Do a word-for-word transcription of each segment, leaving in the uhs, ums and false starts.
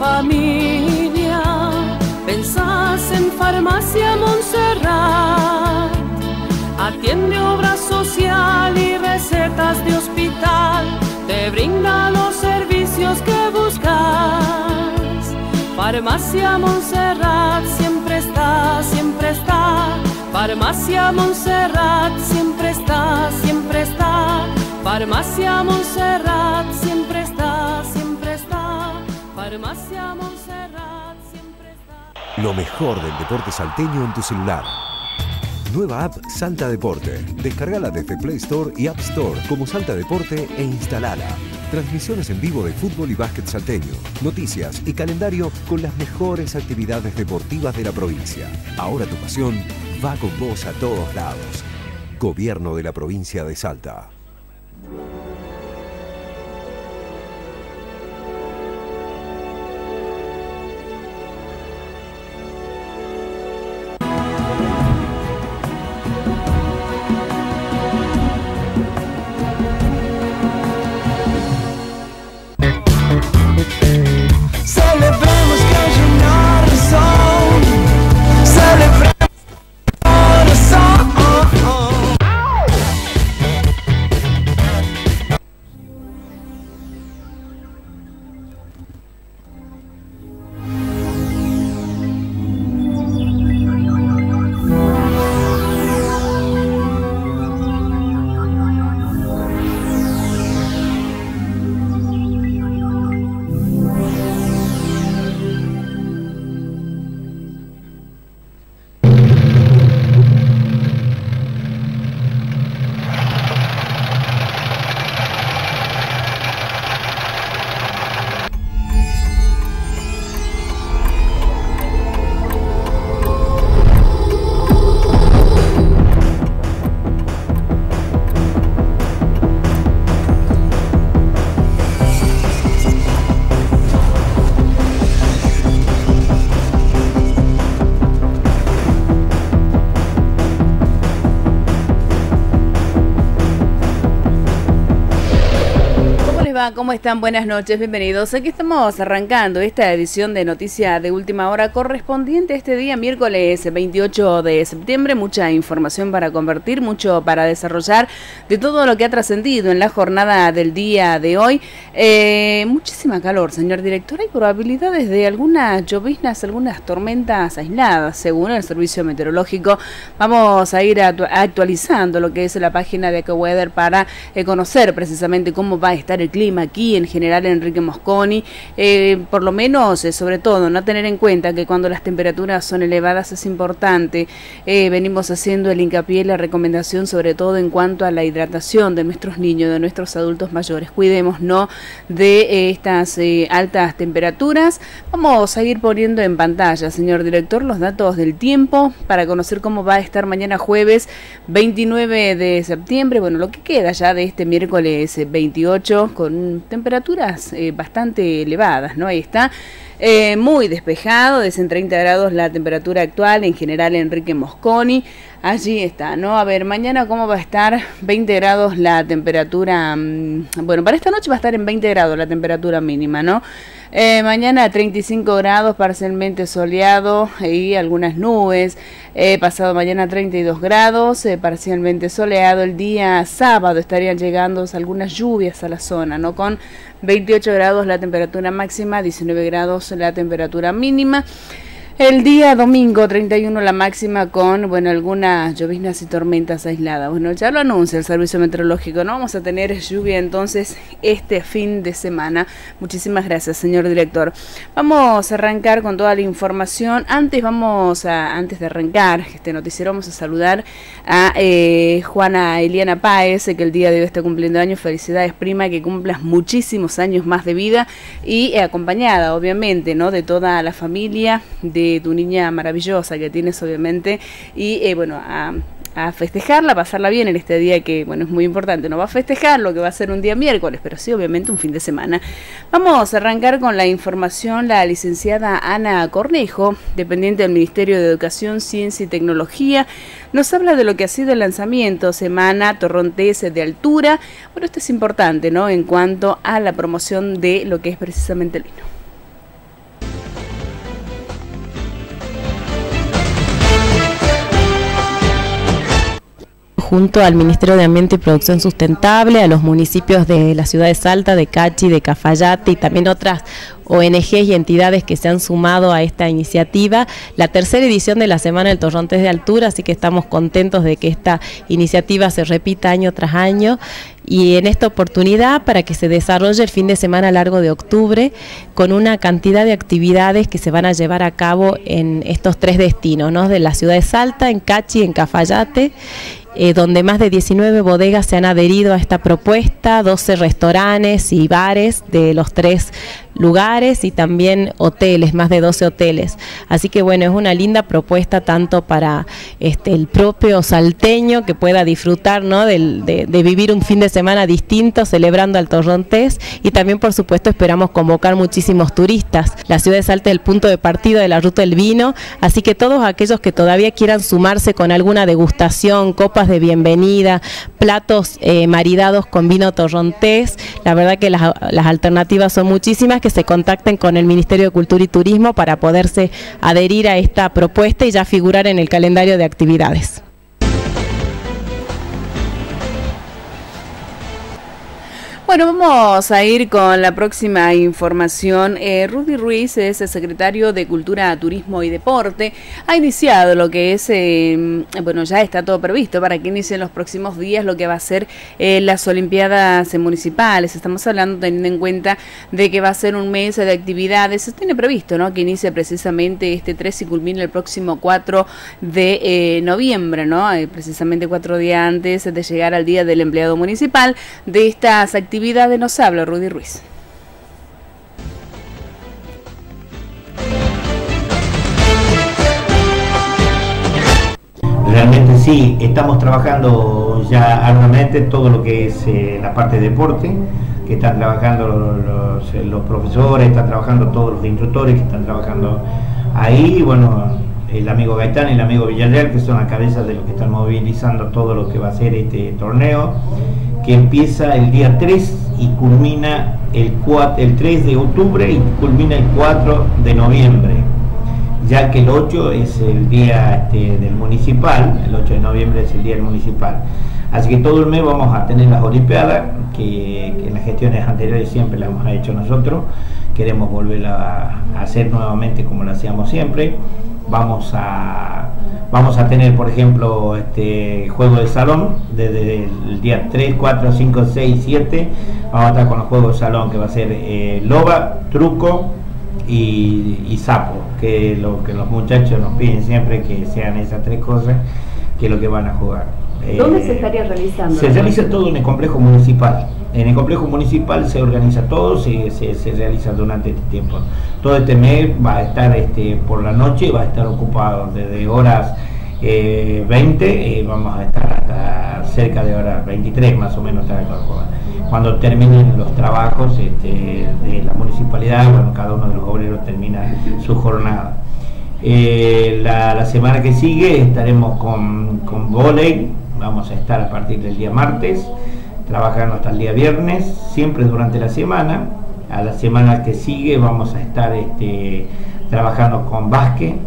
familia, pensás en Farmacia Montserrat. Atiende obra social y recetas de hospital, te brinda los servicios que buscas. Farmacia Montserrat siempre está, siempre está. Farmacia Montserrat siempre está, siempre está. Farmacia Montserrat siempre está, siempre está. Farmacia Montserrat siempre está. Lo mejor del deporte salteño en tu celular. Nueva app Salta Deporte. Descargala desde Play Store y App Store como Salta Deporte e instalala. Transmisiones en vivo de fútbol y básquet salteño, noticias y calendario con las mejores actividades deportivas de la provincia. Ahora tu pasión va con vos a todos lados. Gobierno de la provincia de Salta. ¿Cómo están? Buenas noches, bienvenidos. Aquí estamos arrancando esta edición de Noticias de Última Hora correspondiente a este día, miércoles veintiocho de septiembre. Mucha información para convertir, mucho para desarrollar de todo lo que ha trascendido en la jornada del día de hoy. Eh, muchísima calor, señor director. Hay probabilidades de algunas lloviznas, algunas tormentas aisladas, según el servicio meteorológico. Vamos a ir actualizando lo que es la página de AccuWeather para eh, conocer precisamente cómo va a estar el clima aquí en General Enrique Mosconi, eh, por lo menos, eh, sobre todo, no tener en cuenta que cuando las temperaturas son elevadas es importante, eh, venimos haciendo el hincapié y la recomendación sobre todo en cuanto a la hidratación de nuestros niños, de nuestros adultos mayores. Cuidemos no de eh, estas eh, altas temperaturas. Vamos a ir poniendo en pantalla, señor director, los datos del tiempo para conocer cómo va a estar mañana jueves veintinueve de septiembre, bueno, lo que queda ya de este miércoles veintiocho, con temperaturas eh, bastante elevadas, ¿no? Ahí está, eh, muy despejado, es en treinta grados la temperatura actual en General Enrique Mosconi. Allí está, ¿no? A ver, mañana cómo va a estar, veinte grados la temperatura, mmm, bueno, para esta noche va a estar en veinte grados la temperatura mínima, ¿no? Eh, mañana treinta y cinco grados, parcialmente soleado y algunas nubes. Eh, pasado mañana treinta y dos grados, eh, parcialmente soleado. El día sábado estarían llegando algunas lluvias a la zona, ¿no? Con veintiocho grados la temperatura máxima, diecinueve grados la temperatura mínima. El día domingo treinta y uno la máxima con, bueno, algunas lloviznas y tormentas aisladas. Bueno, ya lo anuncia el servicio meteorológico, ¿no? Vamos a tener lluvia entonces este fin de semana. Muchísimas gracias, señor director. Vamos a arrancar con toda la información. Antes vamos a, antes de arrancar este noticiero, vamos a saludar a eh, Juana Eliana Páez, que el día de hoy está cumpliendo años. Felicidades, prima, que cumplas muchísimos años más de vida y eh, acompañada, obviamente, ¿no? De toda la familia, de tu niña maravillosa que tienes, obviamente, y eh, bueno, a, a festejarla, a pasarla bien en este día que, bueno, es muy importante. No va a festejar lo que va a ser un día miércoles, pero sí, obviamente, un fin de semana. Vamos a arrancar con la información. La licenciada Ana Cornejo, dependiente del Ministerio de Educación, Ciencia y Tecnología, nos habla de lo que ha sido el lanzamiento Semana Torrontés de Altura. Bueno, esto es importante, ¿no?, en cuanto a la promoción de lo que es precisamente el vino. junto al Ministerio de Ambiente y Producción Sustentable, a los municipios de la ciudad de Salta, de Cachi, de Cafayate y también otras O N Ges y entidades que se han sumado a esta iniciativa, la tercera edición de la Semana del Torrontés de Altura, así que estamos contentos de que esta iniciativa se repita año tras año, y en esta oportunidad para que se desarrolle el fin de semana largo de octubre con una cantidad de actividades que se van a llevar a cabo en estos tres destinos, ¿no? De la ciudad de Salta, en Cachi y en Cafayate, Eh, donde más de diecinueve bodegas se han adherido a esta propuesta, doce restaurantes y bares de los tres lugares y también hoteles, más de doce hoteles. Así que bueno, es una linda propuesta tanto para este, el propio salteño que pueda disfrutar, ¿no? de, de, de vivir un fin de semana distinto celebrando al Torrontés, y también por supuesto esperamos convocar muchísimos turistas. La ciudad de Salta es el punto de partida de la Ruta del Vino, así que todos aquellos que todavía quieran sumarse con alguna degustación, copas de bienvenida, platos eh, maridados con vino torrontés, la verdad que las, las alternativas son muchísimas, que se contacten con el Ministerio de Cultura y Turismo para poderse adherir a esta propuesta y ya figurar en el calendario de actividades. Bueno, vamos a ir con la próxima información. Eh, Rudy Ruiz es el secretario de Cultura, Turismo y Deporte. Ha iniciado lo que es, eh, bueno, ya está todo previsto para que inicie en los próximos días lo que va a ser eh, las Olimpiadas municipales. Estamos hablando teniendo en cuenta de que va a ser un mes de actividades. Se tiene previsto, ¿no?, que inicie precisamente este tres y culmine el próximo cuatro de eh, noviembre, ¿no? Eh, precisamente cuatro días antes de llegar al Día del Empleado Municipal. De estas actividades nos habla Rudy Ruiz. Realmente sí, estamos trabajando ya arduamente todo lo que es eh, la parte de deporte, que están trabajando los, los, los profesores, están trabajando todos los instructores que están trabajando ahí, bueno, el amigo Gaitán y el amigo Villarreal, que son las cabezas de los que están movilizando todo lo que va a ser este torneo, que empieza el día tres y culmina el, cuatro, el tres de octubre y culmina el cuatro de noviembre, ya que el ocho es el día este, del municipal, el ocho de noviembre es el día del municipal. Así que todo el mes vamos a tener las Olimpiadas, que, que en las gestiones anteriores siempre las hemos hecho nosotros, queremos volver a, a hacer nuevamente como lo hacíamos siempre. Vamos a, vamos a tener, por ejemplo, este juego de salón desde el día tres, cuatro, cinco, seis, siete. Vamos a estar con los juegos de salón, que va a ser eh, loba, truco y, y sapo, que lo que los muchachos nos piden siempre, que sean esas tres cosas, que es lo que van a jugar. ¿Dónde eh, se estaría realizando? Se realiza todo en el complejo municipal. En el complejo municipal se organiza todo, se, se, se realiza durante este tiempo. Todo este mes va a estar este, por la noche, va a estar ocupado desde horas eh, veinte, eh, vamos a estar hasta cerca de horas veintitrés más o menos. Cuando terminen los trabajos este, de la municipalidad, bueno, cada uno de los obreros termina su jornada. Eh, la, la semana que sigue estaremos con, con vóley, vamos a estar a partir del día martes, trabajando hasta el día viernes, siempre durante la semana. A la semana que sigue vamos a estar este, trabajando con básquet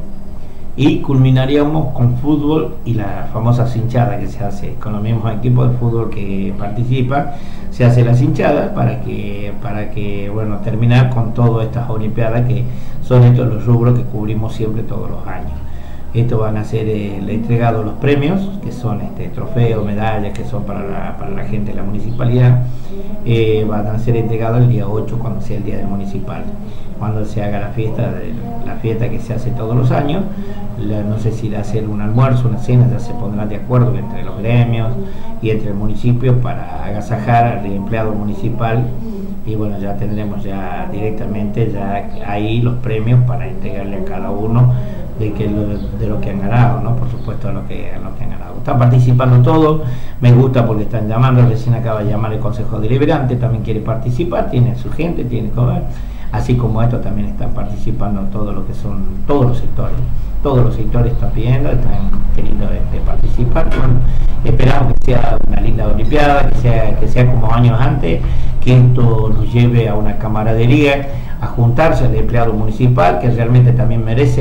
y culminaríamos con fútbol y la famosa cinchada que se hace con los mismos equipos de fútbol que participan. Se hace la cinchada para que, para que bueno, terminar con todas estas Olimpiadas, que son estos los rubros que cubrimos siempre todos los años. Esto van a ser eh, entregados los premios, que son este, trofeos, medallas, que son para la, para la gente de la municipalidad. Eh, van a ser entregados el día ocho, cuando sea el día del municipal, cuando se haga la fiesta, de, la fiesta que se hace todos los años. La, no sé si va a ser un almuerzo, una cena, ya se pondrán de acuerdo entre los gremios y entre el municipio para agasajar al empleado municipal, y bueno, ya tendremos ya directamente ya ahí los premios para entregarle a cada uno de, que lo, de lo que han ganado, ¿no? Por supuesto, a lo que, a lo que han ganado. Están participando todos, me gusta porque están llamando, recién acaba de llamar el Consejo Deliberante, también quiere participar, tiene su gente, tiene todo, así como esto también están participando todo lo que son, todos los sectores, todos los sectores están pidiendo, están queriendo este, participar. Bueno, esperamos que sea una linda Olimpiada, que sea, que sea como años antes, que esto nos lleve a una camaradería, a juntarse al empleado municipal, que realmente también merece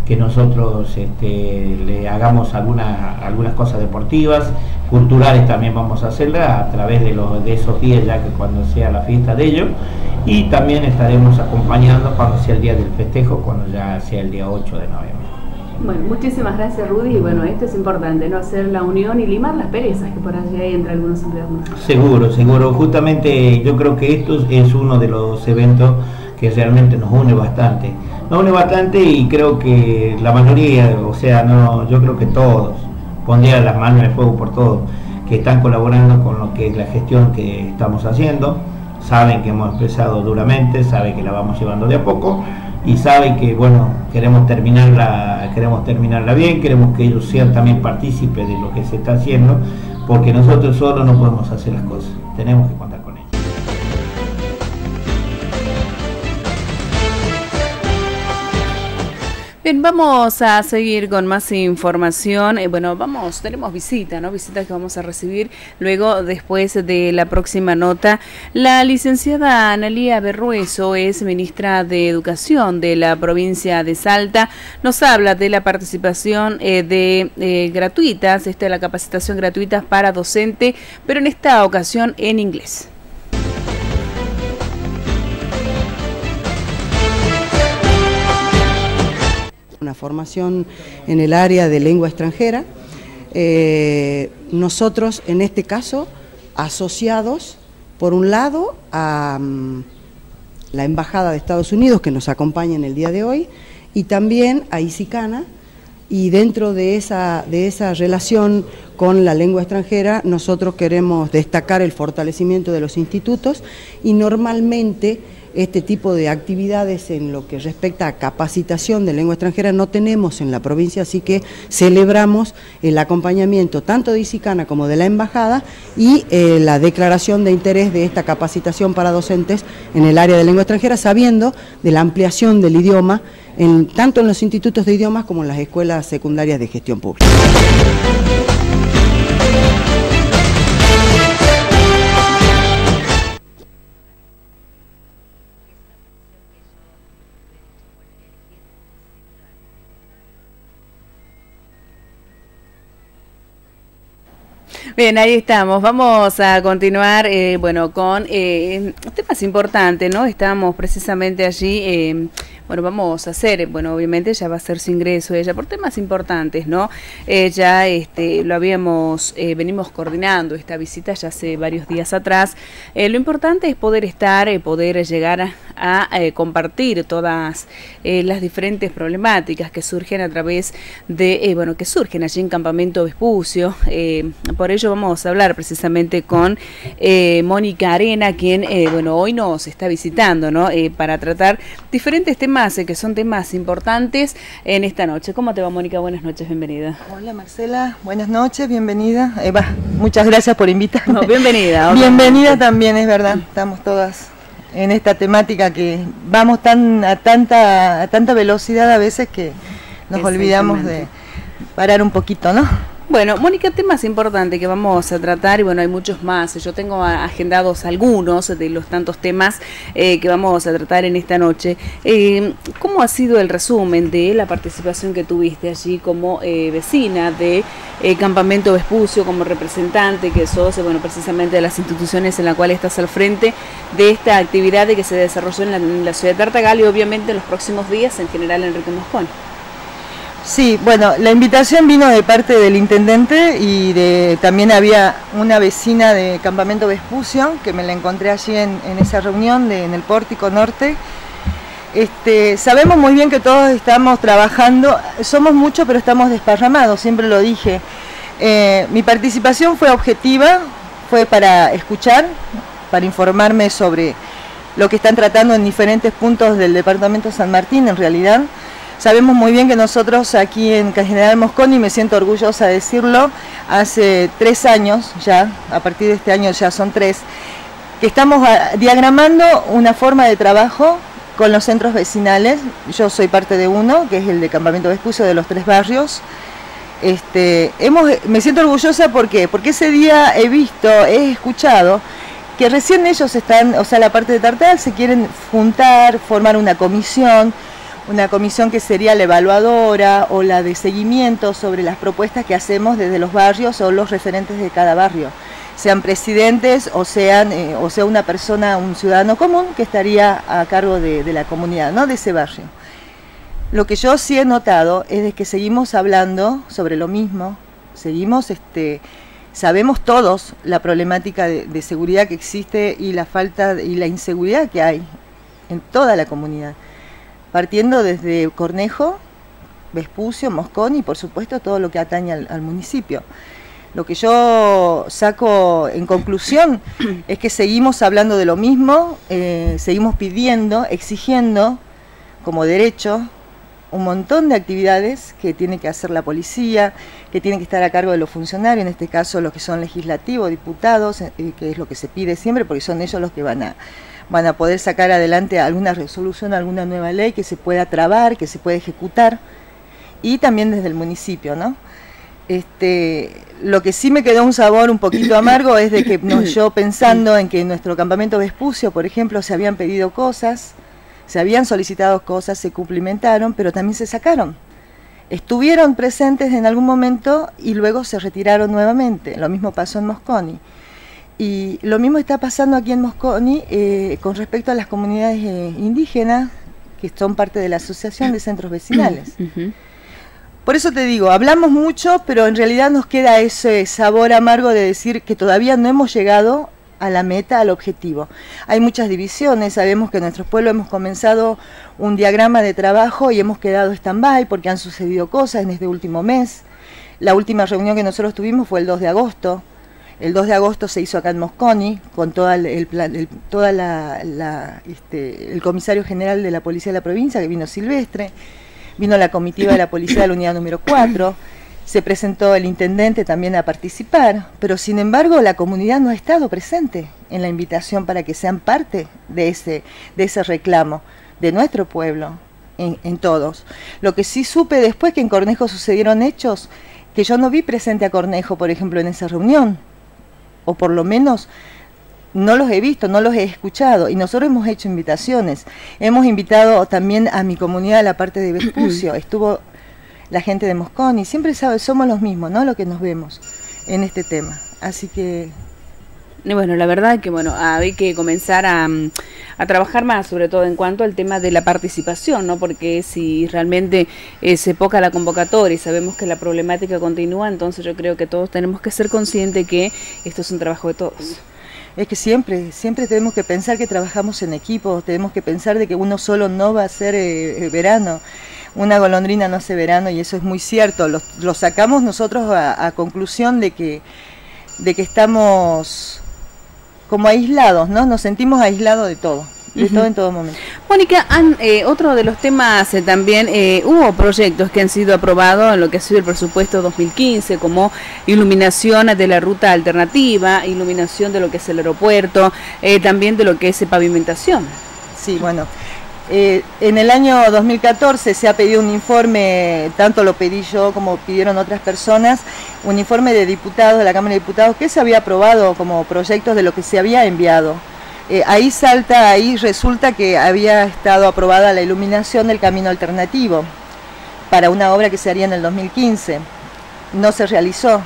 que nosotros este, le hagamos algunas algunas cosas deportivas, culturales también vamos a hacerlas a través de, los, de esos días, ya que cuando sea la fiesta de ellos, y también estaremos acompañando cuando sea el día del festejo, cuando ya sea el día ocho de noviembre. Bueno, muchísimas gracias, Rudy, y bueno, esto es importante, ¿no? Hacer la unión y limar las perezas que por allí hay entre algunos empleados. Seguro, seguro, justamente yo creo que esto es uno de los eventos que realmente nos une bastante, nos une bastante y creo que la mayoría, o sea, no, yo creo que todos, pondría las manos en el fuego por todos, que están colaborando con lo que es la gestión que estamos haciendo, saben que hemos empezado duramente, saben que la vamos llevando de a poco, y saben que, bueno, queremos terminarla, queremos terminarla bien, queremos que ellos sean también partícipes de lo que se está haciendo, porque nosotros solos no podemos hacer las cosas, tenemos que contar con ellos. Bien, vamos a seguir con más información. Eh, bueno, vamos, tenemos visita, ¿no? Visita que vamos a recibir luego, después de la próxima nota. La licenciada Analía Berrueso es ministra de Educación de la provincia de Salta. Nos habla de la participación eh, de eh, gratuitas, esta es la capacitación gratuita para docente, pero en esta ocasión en inglés. Una formación en el área de lengua extranjera, eh, nosotros en este caso asociados por un lado a um, la Embajada de Estados Unidos que nos acompaña en el día de hoy y también a ISICANA, y dentro de esa, de esa relación con la lengua extranjera nosotros queremos destacar el fortalecimiento de los institutos y normalmente este tipo de actividades en lo que respecta a capacitación de lengua extranjera no tenemos en la provincia, así que celebramos el acompañamiento tanto de ISICANA como de la Embajada y eh, la declaración de interés de esta capacitación para docentes en el área de lengua extranjera, sabiendo de la ampliación del idioma en, tanto en los institutos de idiomas como en las escuelas secundarias de gestión pública. Bien, ahí estamos. Vamos a continuar, eh, bueno, con eh, temas importantes, ¿no? Estamos precisamente allí, eh, bueno, vamos a hacer, bueno, obviamente ya va a ser su ingreso ella por temas importantes, ¿no? Eh, ya este, lo habíamos, eh, venimos coordinando esta visita ya hace varios días atrás. Eh, lo importante es poder estar, eh, poder llegar a, a eh, compartir todas eh, las diferentes problemáticas que surgen a través de, eh, bueno, que surgen allí en Campamento Vespucio. Eh, por ello vamos a hablar precisamente con eh, Mónica Arena, quien, eh, bueno, hoy nos está visitando, ¿no? Eh, para tratar diferentes temas que son temas importantes en esta noche. ¿Cómo te va, Mónica? Buenas noches, bienvenida. Hola, Marcela, buenas noches, bienvenida. Eva, muchas gracias por invitarme. No, bienvenida. Bienvenida también, es verdad, estamos todas en esta temática que vamos tan a tanta a tanta velocidad a veces que nos olvidamos de parar un poquito, ¿no? Bueno, Mónica, temas importantes que vamos a tratar, y bueno, hay muchos más. Yo tengo agendados algunos de los tantos temas eh, que vamos a tratar en esta noche. Eh, ¿Cómo ha sido el resumen de la participación que tuviste allí como eh, vecina de eh, Campamento Vespucio, como representante que sos, bueno, precisamente de las instituciones en las cuales estás al frente de esta actividad de que se desarrolló en la, en la ciudad de Tartagal y obviamente en los próximos días en general Enrique Mosconi? Sí, bueno, la invitación vino de parte del intendente y de también había una vecina de Campamento Vespucio que me la encontré allí en, en esa reunión de, en el Pórtico Norte. Este, sabemos muy bien que todos estamos trabajando, somos muchos pero estamos desparramados, siempre lo dije. Eh, mi participación fue objetiva, fue para escuchar, para informarme sobre lo que están tratando en diferentes puntos del departamento de San Martín en realidad. Sabemos muy bien que nosotros aquí en General Mosconi, me siento orgullosa de decirlo, hace tres años ya, a partir de este año ya son tres, que estamos diagramando una forma de trabajo con los centros vecinales. Yo soy parte de uno, que es el de Campamento Vespucio de los tres barrios. Este, hemos, me siento orgullosa, ¿por qué? Porque ese día he visto, he escuchado que recién ellos están, o sea, la parte de Tartagal se quieren juntar, formar una comisión, una comisión que sería la evaluadora o la de seguimiento sobre las propuestas que hacemos desde los barrios o los referentes de cada barrio, sean presidentes o sean eh, o sea una persona, un ciudadano común que estaría a cargo de, de la comunidad, ¿no?, de ese barrio. Lo que yo sí he notado es de que seguimos hablando sobre lo mismo, seguimos, este, sabemos todos la problemática de, de seguridad que existe y la falta y la inseguridad que hay en toda la comunidad, partiendo desde Cornejo, Vespucio, Mosconi y por supuesto todo lo que atañe al, al municipio. Lo que yo saco en conclusión es que seguimos hablando de lo mismo, eh, seguimos pidiendo, exigiendo como derecho un montón de actividades que tiene que hacer la policía, que tiene que estar a cargo de los funcionarios, en este caso los que son legislativos, diputados, eh, que es lo que se pide siempre, porque son ellos los que van a, van a poder sacar adelante alguna resolución, alguna nueva ley que se pueda trabar, que se pueda ejecutar, y también desde el municipio, ¿no? Este, lo que sí me quedó un sabor un poquito amargo es de que no, yo pensando en que en nuestro campamento Vespucio, por ejemplo, se habían pedido cosas, se habían solicitado cosas, se cumplimentaron, pero también se sacaron. Estuvieron presentes en algún momento y luego se retiraron nuevamente. Lo mismo pasó en Mosconi. Y lo mismo está pasando aquí en Mosconi eh, con respecto a las comunidades eh, indígenas, que son parte de la Asociación de Centros Vecinales. Uh-huh. Por eso te digo, hablamos mucho, pero en realidad nos queda ese sabor amargo de decir que todavía no hemos llegado a la meta, al objetivo. Hay muchas divisiones, sabemos que en nuestro pueblo hemos comenzado un diagrama de trabajo y hemos quedado stand-by porque han sucedido cosas en este último mes. La última reunión que nosotros tuvimos fue el dos de agosto. El dos de agosto se hizo acá en Mosconi con toda el, el, el, toda la, la, este, el comisario general de la Policía de la provincia, que vino Silvestre. Vino la comitiva de la policía de la unidad número cuatro, se presentó el intendente también a participar, pero sin embargo la comunidad no ha estado presente en la invitación para que sean parte de ese, de ese reclamo de nuestro pueblo, en, en todos. Lo que sí supe después que en Cornejo sucedieron hechos que yo no vi presente a Cornejo, por ejemplo, en esa reunión, o por lo menos no los he visto, no los he escuchado, y nosotros hemos hecho invitaciones. Hemos invitado también a mi comunidad a la parte de Vespucio, estuvo la gente de Mosconi, siempre sabe, somos los mismos, ¿no?, lo que nos vemos en este tema. Así que... Bueno, la verdad que bueno, hay que comenzar a, a trabajar más, sobre todo en cuanto al tema de la participación, ¿no? Porque si realmente eh, se poca la convocatoria y sabemos que la problemática continúa, entonces yo creo que todos tenemos que ser conscientes que esto es un trabajo de todos. Es que siempre, siempre tenemos que pensar que trabajamos en equipo, tenemos que pensar de que uno solo no va a hacer eh, verano, una golondrina no hace verano, y eso es muy cierto. Lo, lo sacamos nosotros a, a conclusión de que, de que estamos como aislados, ¿no? Nos sentimos aislados de todo. De uh-huh. todo en todo momento. Mónica, han, eh, otro de los temas eh, también, eh, hubo proyectos que han sido aprobados en lo que ha sido el presupuesto dos mil quince, como iluminación de la ruta alternativa, iluminación de lo que es el aeropuerto, eh, también de lo que es eh, pavimentación. Sí, bueno, eh, en el año dos mil catorce se ha pedido un informe, tanto lo pedí yo como pidieron otras personas, un informe de diputados, de la Cámara de Diputados, que se había aprobado como proyectos de lo que se había enviado. Eh, ahí salta, ahí resulta que había estado aprobada la iluminación del camino alternativo para una obra que se haría en el dos mil quince. No se realizó.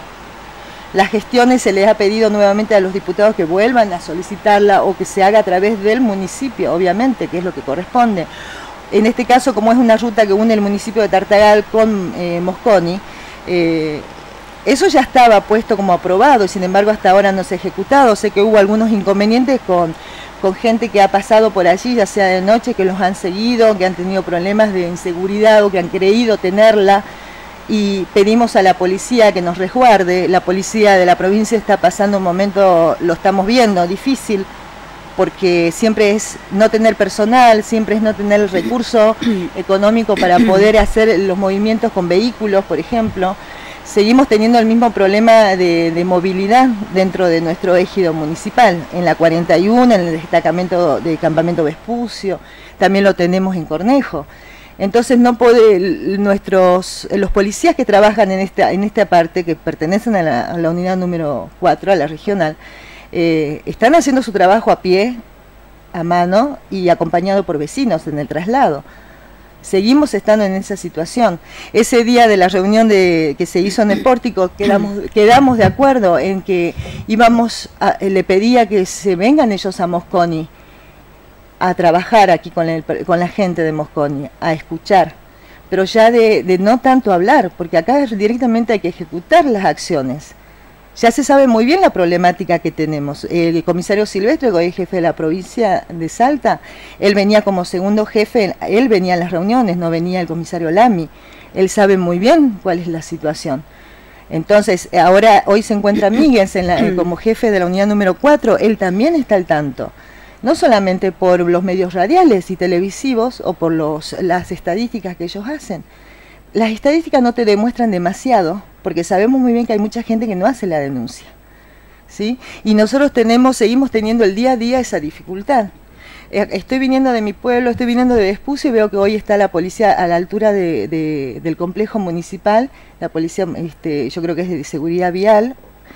Las gestiones se les ha pedido nuevamente a los diputados que vuelvan a solicitarla o que se haga a través del municipio, obviamente, que es lo que corresponde. En este caso, como es una ruta que une el municipio de Tartagal con eh, Mosconi, eh, eso ya estaba puesto como aprobado y sin embargo hasta ahora no se ha ejecutado. Sé que hubo algunos inconvenientes con, con gente que ha pasado por allí, ya sea de noche, que los han seguido, que han tenido problemas de inseguridad o que han creído tenerla, y pedimos a la policía que nos resguarde. La policía de la provincia está pasando un momento, lo estamos viendo, difícil, porque siempre es no tener personal, siempre es no tener el recurso económico para poder hacer los movimientos con vehículos, por ejemplo. Seguimos teniendo el mismo problema de, de movilidad dentro de nuestro ejido municipal, en la cuarenta y uno, en el destacamento de Campamento Vespucio, también lo tenemos en Cornejo. Entonces no puede, nuestros, los policías que trabajan en esta, en esta parte, que pertenecen a la, a la unidad número cuatro, a la regional, eh, están haciendo su trabajo a pie, a mano y acompañado por vecinos en el traslado. Seguimos estando en esa situación. Ese día de la reunión de, que se hizo en el pórtico, quedamos, quedamos de acuerdo en que íbamos a, le pedía que se vengan ellos a Mosconi a trabajar aquí con, el, con la gente de Mosconi, a escuchar, pero ya de, de no tanto hablar, porque acá directamente hay que ejecutar las acciones. Ya se sabe muy bien la problemática que tenemos. El comisario Silvestre, el jefe de la provincia de Salta, él venía como segundo jefe, él venía a las reuniones, no venía el comisario Lamy. Él sabe muy bien cuál es la situación. Entonces, ahora, hoy se encuentra Míguez en la, como jefe de la unidad número cuatro, él también está al tanto. No solamente por los medios radiales y televisivos o por los, las estadísticas que ellos hacen. Las estadísticas no te demuestran demasiado, porque sabemos muy bien que hay mucha gente que no hace la denuncia, ¿sí? Y nosotros tenemos, seguimos teniendo el día a día esa dificultad. Estoy viniendo de mi pueblo, estoy viniendo de Vespucio y veo que hoy está la policía a la altura de, de, del complejo municipal, la policía, este, yo creo que es de seguridad vial.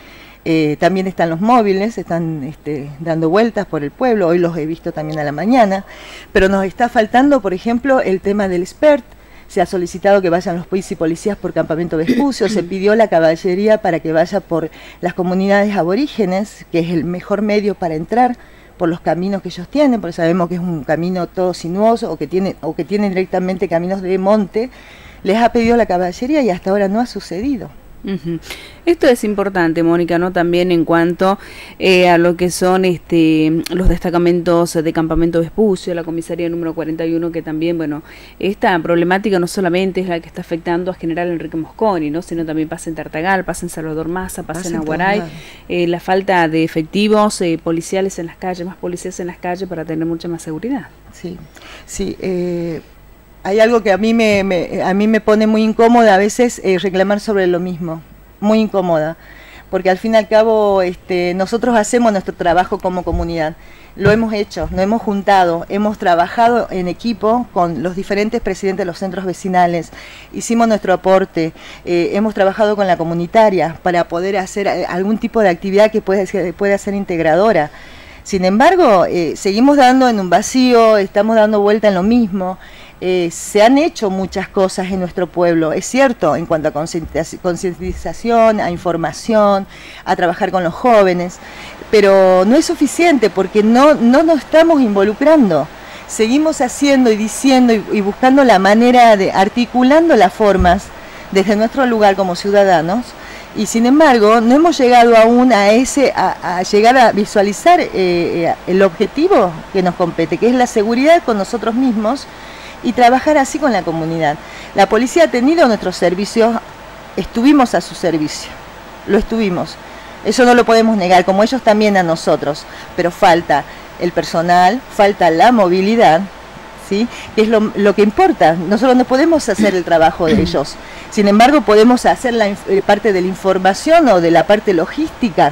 Eh, también están los móviles, están este, dando vueltas por el pueblo, hoy los he visto también a la mañana, pero nos está faltando, por ejemplo, el tema del S P E R T. Se ha solicitado que vayan los policías y policías por Campamento Vespucio, se pidió la caballería para que vaya por las comunidades aborígenes, que es el mejor medio para entrar por los caminos que ellos tienen, porque sabemos que es un camino todo sinuoso o que tiene, o que tienen directamente caminos de monte. Les ha pedido la caballería y hasta ahora no ha sucedido. Uh-huh. Esto es importante, Mónica, ¿no? También en cuanto eh, a lo que son este los destacamentos de Campamento Vespucio, la comisaría número cuarenta y uno, que también, bueno, esta problemática no solamente es la que está afectando a General Enrique Mosconi, ¿no? Sino también pasa en Tartagal, pasa en Salvador Massa, pasa, pasa en Aguaray, eh, la falta de efectivos eh, policiales en las calles, más policías en las calles para tener mucha más seguridad. Sí, sí, eh... hay algo que a mí me, me, a mí me pone muy incómoda a veces, eh, reclamar sobre lo mismo, muy incómoda, porque al fin y al cabo este, nosotros hacemos nuestro trabajo como comunidad, lo hemos hecho, nos hemos juntado, hemos trabajado en equipo con los diferentes presidentes de los centros vecinales, hicimos nuestro aporte, eh, hemos trabajado con la comunitaria para poder hacer algún tipo de actividad que pueda, que pueda ser integradora. Sin embargo, eh, seguimos dando en un vacío, estamos dando vuelta en lo mismo. Eh, se han hecho muchas cosas en nuestro pueblo, es cierto, en cuanto a concientización, a información, a trabajar con los jóvenes, pero no es suficiente porque no, no nos estamos involucrando. Seguimos haciendo y diciendo y, y buscando la manera de, articulando las formas desde nuestro lugar como ciudadanos, y sin embargo no hemos llegado aún a ese a, a llegar a visualizar eh, el objetivo que nos compete, que es la seguridad con nosotros mismos y trabajar así con la comunidad. La policía ha tenido nuestros servicios, estuvimos a su servicio, lo estuvimos, eso no lo podemos negar, como ellos también a nosotros, pero falta el personal, falta la movilidad, ¿sí? Que es lo, lo que importa. Nosotros no podemos hacer el trabajo de ellos, sin embargo podemos hacer la parte de la información o de la parte logística,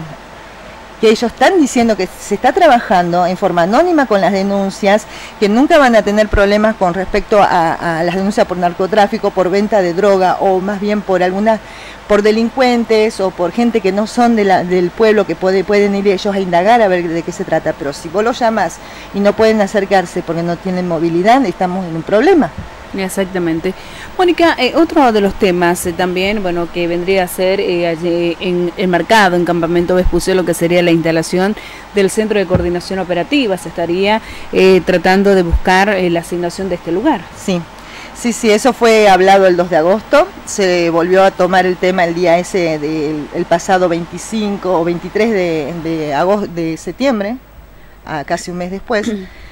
que ellos están diciendo que se está trabajando en forma anónima con las denuncias, que nunca van a tener problemas con respecto a, a las denuncias por narcotráfico, por venta de droga o más bien por algunas, por delincuentes o por gente que no son de la, del pueblo, que puede, pueden ir ellos a indagar a ver de qué se trata. Pero si vos los llamas y no pueden acercarse porque no tienen movilidad, estamos en un problema. Exactamente. Mónica, eh, otro de los temas eh, también, bueno, que vendría a ser eh, en, enmarcado en Campamento Vespucio, lo que sería la instalación del Centro de Coordinación Operativa. Se estaría eh, tratando de buscar eh, la asignación de este lugar. Sí, sí, sí, eso fue hablado el dos de agosto, se volvió a tomar el tema el día ese del el pasado veinticinco o veintitrés de, de, agosto, de septiembre, a casi un mes después,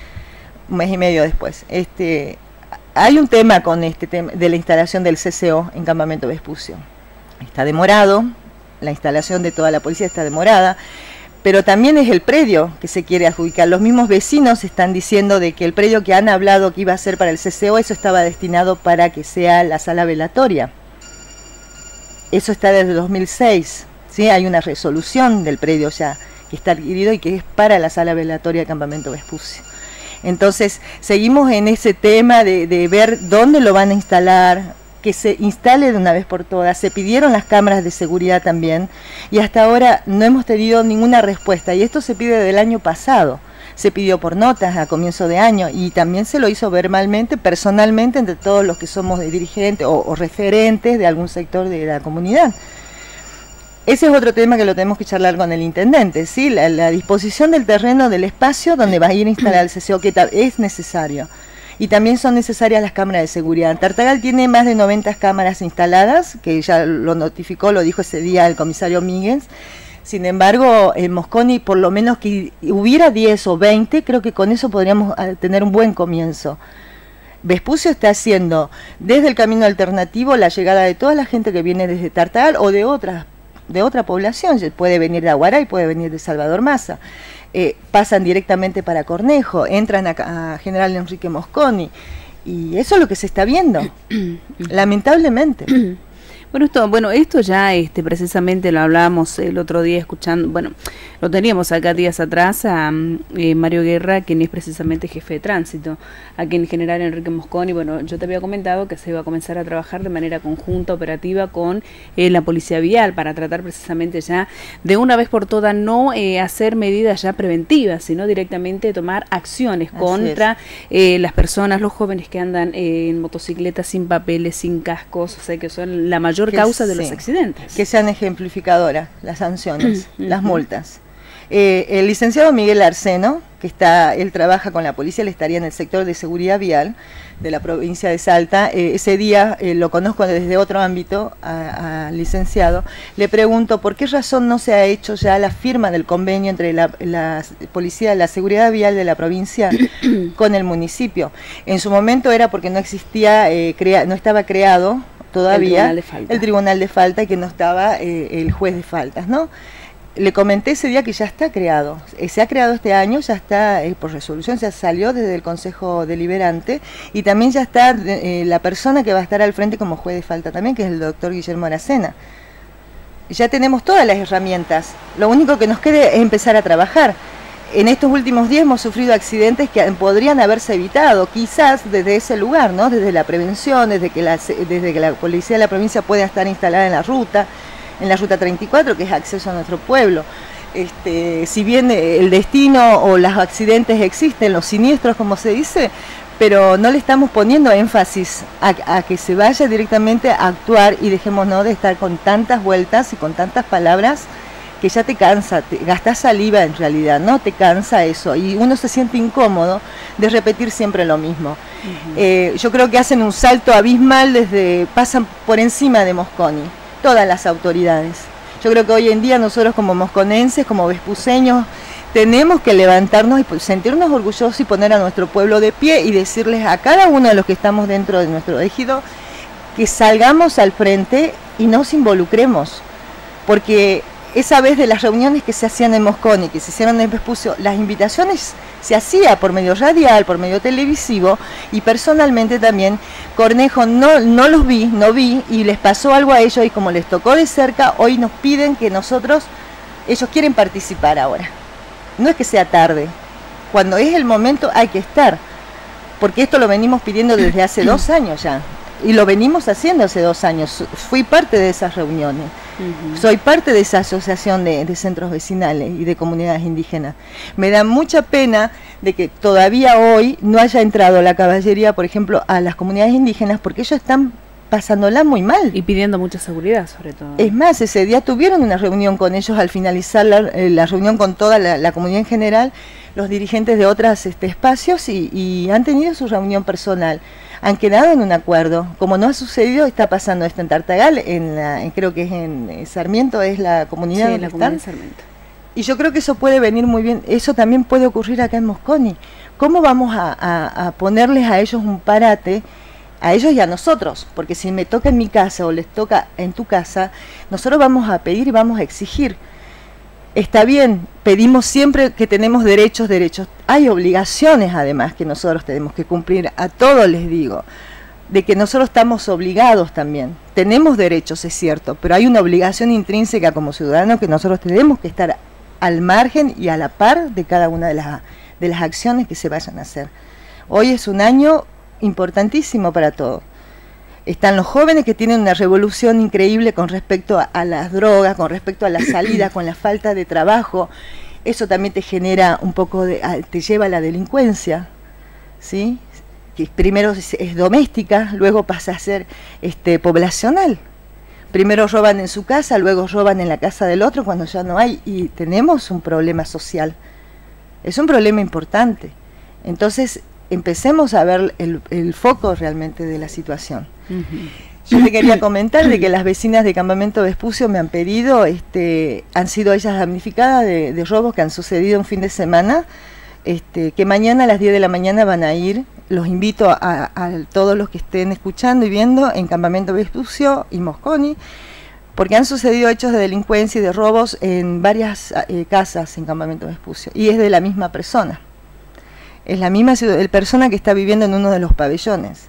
un mes y medio después. Este... Hay un tema con este tema de la instalación del C C O en Campamento Vespucio. Está demorado, la instalación de toda la policía está demorada, pero también es el predio que se quiere adjudicar. Los mismos vecinos están diciendo de que el predio que han hablado que iba a ser para el C C O, eso estaba destinado para que sea la sala velatoria. Eso está desde dos mil seis, ¿sí? Hay una resolución del predio ya que está adquirido y que es para la sala velatoria de Campamento Vespucio. Entonces, seguimos en ese tema de, de ver dónde lo van a instalar, que se instale de una vez por todas. Se pidieron las cámaras de seguridad también y hasta ahora no hemos tenido ninguna respuesta. Y esto se pide del año pasado. se pidió por notas a comienzo de año y también se lo hizo verbalmente, personalmente, entre todos los que somos de dirigentes o, o referentes de algún sector de la comunidad. Ese es otro tema que lo tenemos que charlar con el intendente, ¿sí? La, la disposición del terreno, del espacio donde va a ir a instalarse, o que es necesario. Y también son necesarias las cámaras de seguridad. Tartagal tiene más de noventa cámaras instaladas, que ya lo notificó, lo dijo ese día el comisario Míguez. Sin embargo, en Mosconi, por lo menos que hubiera diez o veinte, creo que con eso podríamos tener un buen comienzo. Vespucio está haciendo desde el camino alternativo la llegada de toda la gente que viene desde Tartagal o de otras de otra población, puede venir de Aguaray, puede venir de Salvador Massa, eh, pasan directamente para Cornejo, entran a, a General Enrique Mosconi, y eso es lo que se está viendo, lamentablemente. Bueno, esto, bueno, esto ya este, precisamente lo hablábamos el otro día escuchando, bueno, lo teníamos acá días atrás a eh, Mario Guerra, quien es precisamente jefe de tránsito, aquí en General Enrique Mosconi. Bueno, yo te había comentado que se iba a comenzar a trabajar de manera conjunta, operativa con eh, la Policía Vial, para tratar precisamente ya de una vez por todas no eh, hacer medidas ya preventivas, sino directamente tomar acciones Así contra eh, las personas, los jóvenes que andan eh, en motocicletas sin papeles, sin cascos, o sea que son la mayor que causa de sí, los accidentes. Que sean ejemplificadoras las sanciones, las multas. Eh, el licenciado Miguel Arseno, que está, él trabaja con la policía, él estaría en el sector de seguridad vial de la provincia de Salta. Eh, ese día eh, lo conozco desde otro ámbito al licenciado. Le pregunto por qué razón no se ha hecho ya la firma del convenio entre la, la policía, la seguridad vial de la provincia con el municipio. En su momento era porque no existía, eh, crea, no estaba creado todavía el tribunal, el tribunal de falta y que no estaba eh, el juez de faltas, ¿no? Le comenté ese día que ya está creado, eh, se ha creado este año, ya está eh, por resolución, ya salió desde el Consejo Deliberante y también ya está eh, la persona que va a estar al frente como juez de falta también, que es el doctor Guillermo Aracena. Ya tenemos todas las herramientas, lo único que nos queda es empezar a trabajar. En estos últimos días hemos sufrido accidentes que podrían haberse evitado, quizás desde ese lugar, ¿no? Desde la prevención, desde que la, desde que la policía de la provincia pueda estar instalada en la ruta, en la ruta treinta y cuatro, que es acceso a nuestro pueblo. Este, si bien el destino o los accidentes existen, los siniestros, como se dice, pero no le estamos poniendo énfasis a, a que se vaya directamente a actuar y dejémonos de estar con tantas vueltas y con tantas palabras que ya te cansa, te gastás saliva en realidad, ¿no? Te cansa eso y uno se siente incómodo de repetir siempre lo mismo. Uh-huh. eh, yo creo que hacen un salto abismal desde, pasan por encima de Mosconi, todas las autoridades. Yo creo que hoy en día nosotros como mosconenses, como vespuceños, tenemos que levantarnos y sentirnos orgullosos y poner a nuestro pueblo de pie y decirles a cada uno de los que estamos dentro de nuestro ejido que salgamos al frente y nos involucremos, porque esa vez de las reuniones que se hacían en Mosconi, que se hicieron en Vespucio, las invitaciones se hacía por medio radial, por medio televisivo y personalmente también. Cornejo no, no los vi, no vi y les pasó algo a ellos y como les tocó de cerca, hoy nos piden que nosotros, ellos quieren participar ahora. No es que sea tarde, cuando es el momento hay que estar, porque esto lo venimos pidiendo desde hace dos años ya y lo venimos haciendo hace dos años, fui parte de esas reuniones. Uh-huh. Soy parte de esa asociación de, de centros vecinales y de comunidades indígenas. Me da mucha pena de que todavía hoy no haya entrado la caballería, por ejemplo, a las comunidades indígenas, porque ellos están pasándola muy mal. Y pidiendo mucha seguridad, sobre todo. Es más, ese día tuvieron una reunión con ellos al finalizar la, eh, la reunión con toda la, la comunidad en general, los dirigentes de otros este, espacios y, y han tenido su reunión personal. Han quedado en un acuerdo, como no ha sucedido, está pasando esto en Tartagal, en la, en, creo que es en Sarmiento, es la comunidad sí, donde la están. comunidad de Sarmiento. Y yo creo que eso puede venir muy bien, eso también puede ocurrir acá en Mosconi. ¿Cómo vamos a, a, a ponerles a ellos un parate, a ellos y a nosotros? Porque si me toca en mi casa o les toca en tu casa, nosotros vamos a pedir y vamos a exigir. Está bien, pedimos siempre que tenemos derechos, derechos. Hay obligaciones además que nosotros tenemos que cumplir, a todos les digo, de que nosotros estamos obligados también. Tenemos derechos, es cierto, pero hay una obligación intrínseca como ciudadanos que nosotros tenemos que estar al margen y a la par de cada una de las, de las acciones que se vayan a hacer. Hoy es un año importantísimo para todos. Están los jóvenes que tienen una revolución increíble con respecto a, a las drogas, con respecto a la salida, con la falta de trabajo. eso también te genera un poco de, te lleva a la delincuencia, ¿sí? Que primero es, es doméstica, luego pasa a ser este, poblacional. Primero roban en su casa, luego roban en la casa del otro cuando ya no hay, y tenemos un problema social. Es un problema importante. Entonces, empecemos a ver el, el foco realmente de la situación. Uh-huh. Yo te quería comentar de que las vecinas de Campamento Vespucio me han pedido, este, han sido ellas damnificadas de, de robos que han sucedido un fin de semana, este, que mañana a las diez de la mañana van a ir. Los invito a, a, a todos los que estén escuchando y viendo en Campamento Vespucio y Mosconi, porque han sucedido hechos de delincuencia y de robos en varias eh, casas en Campamento Vespucio, y es de la misma persona. Es la misma ciudad, el persona que está viviendo en uno de los pabellones.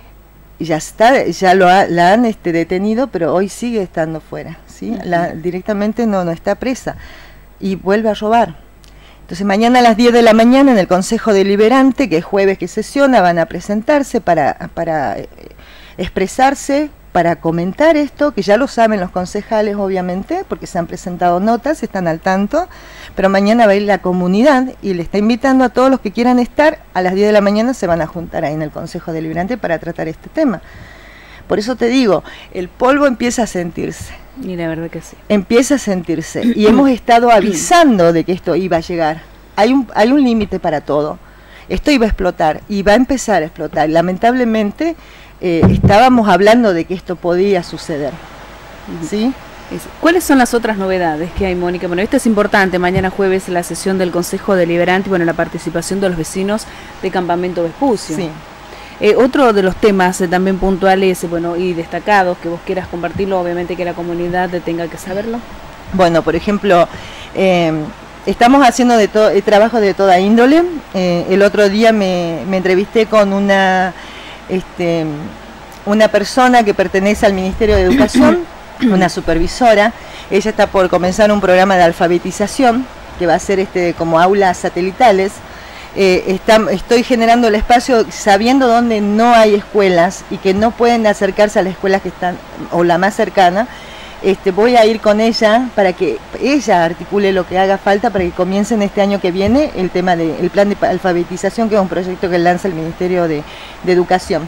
Y ya está, ya lo ha, la han este, detenido, pero hoy sigue estando fuera, ¿sí? La, directamente no, no está presa y vuelve a robar. Entonces mañana a las diez de la mañana en el Consejo Deliberante, que es jueves que sesiona, van a presentarse para, para eh, expresarse, para comentar esto, que ya lo saben los concejales obviamente, porque se han presentado notas, están al tanto, pero mañana va a ir la comunidad y le está invitando a todos los que quieran estar, a las diez de la mañana se van a juntar ahí en el Consejo Deliberante para tratar este tema. Por eso te digo, el polvo empieza a sentirse. Y la verdad que sí. Empieza a sentirse. Y hemos estado avisando de que esto iba a llegar. Hay un, hay un límite para todo. Esto iba a explotar y va a empezar a explotar. Lamentablemente eh, estábamos hablando de que esto podía suceder. ¿Sí? ¿Cuáles son las otras novedades que hay, Mónica? Bueno, esto es importante, mañana jueves la sesión del Consejo Deliberante y bueno, la participación de los vecinos de Campamento Vespucio. Sí. Eh, otro de los temas eh, también puntuales eh, bueno, y destacados que vos quieras compartirlo, obviamente que la comunidad tenga que saberlo. Bueno, por ejemplo, eh, estamos haciendo de to eh, trabajo de toda índole. Eh, el otro día me, me entrevisté con una, este, una persona que pertenece al Ministerio de Educación, una supervisora. Ella está por comenzar un programa de alfabetización que va a ser este, como aulas satelitales. Eh, está, estoy generando el espacio sabiendo dónde no hay escuelas y que no pueden acercarse a las escuelas que están o la más cercana. Este, voy a ir con ella para que ella articule lo que haga falta para que comiencen este año que viene el tema del plan de alfabetización, que es un proyecto que lanza el Ministerio de, de Educación.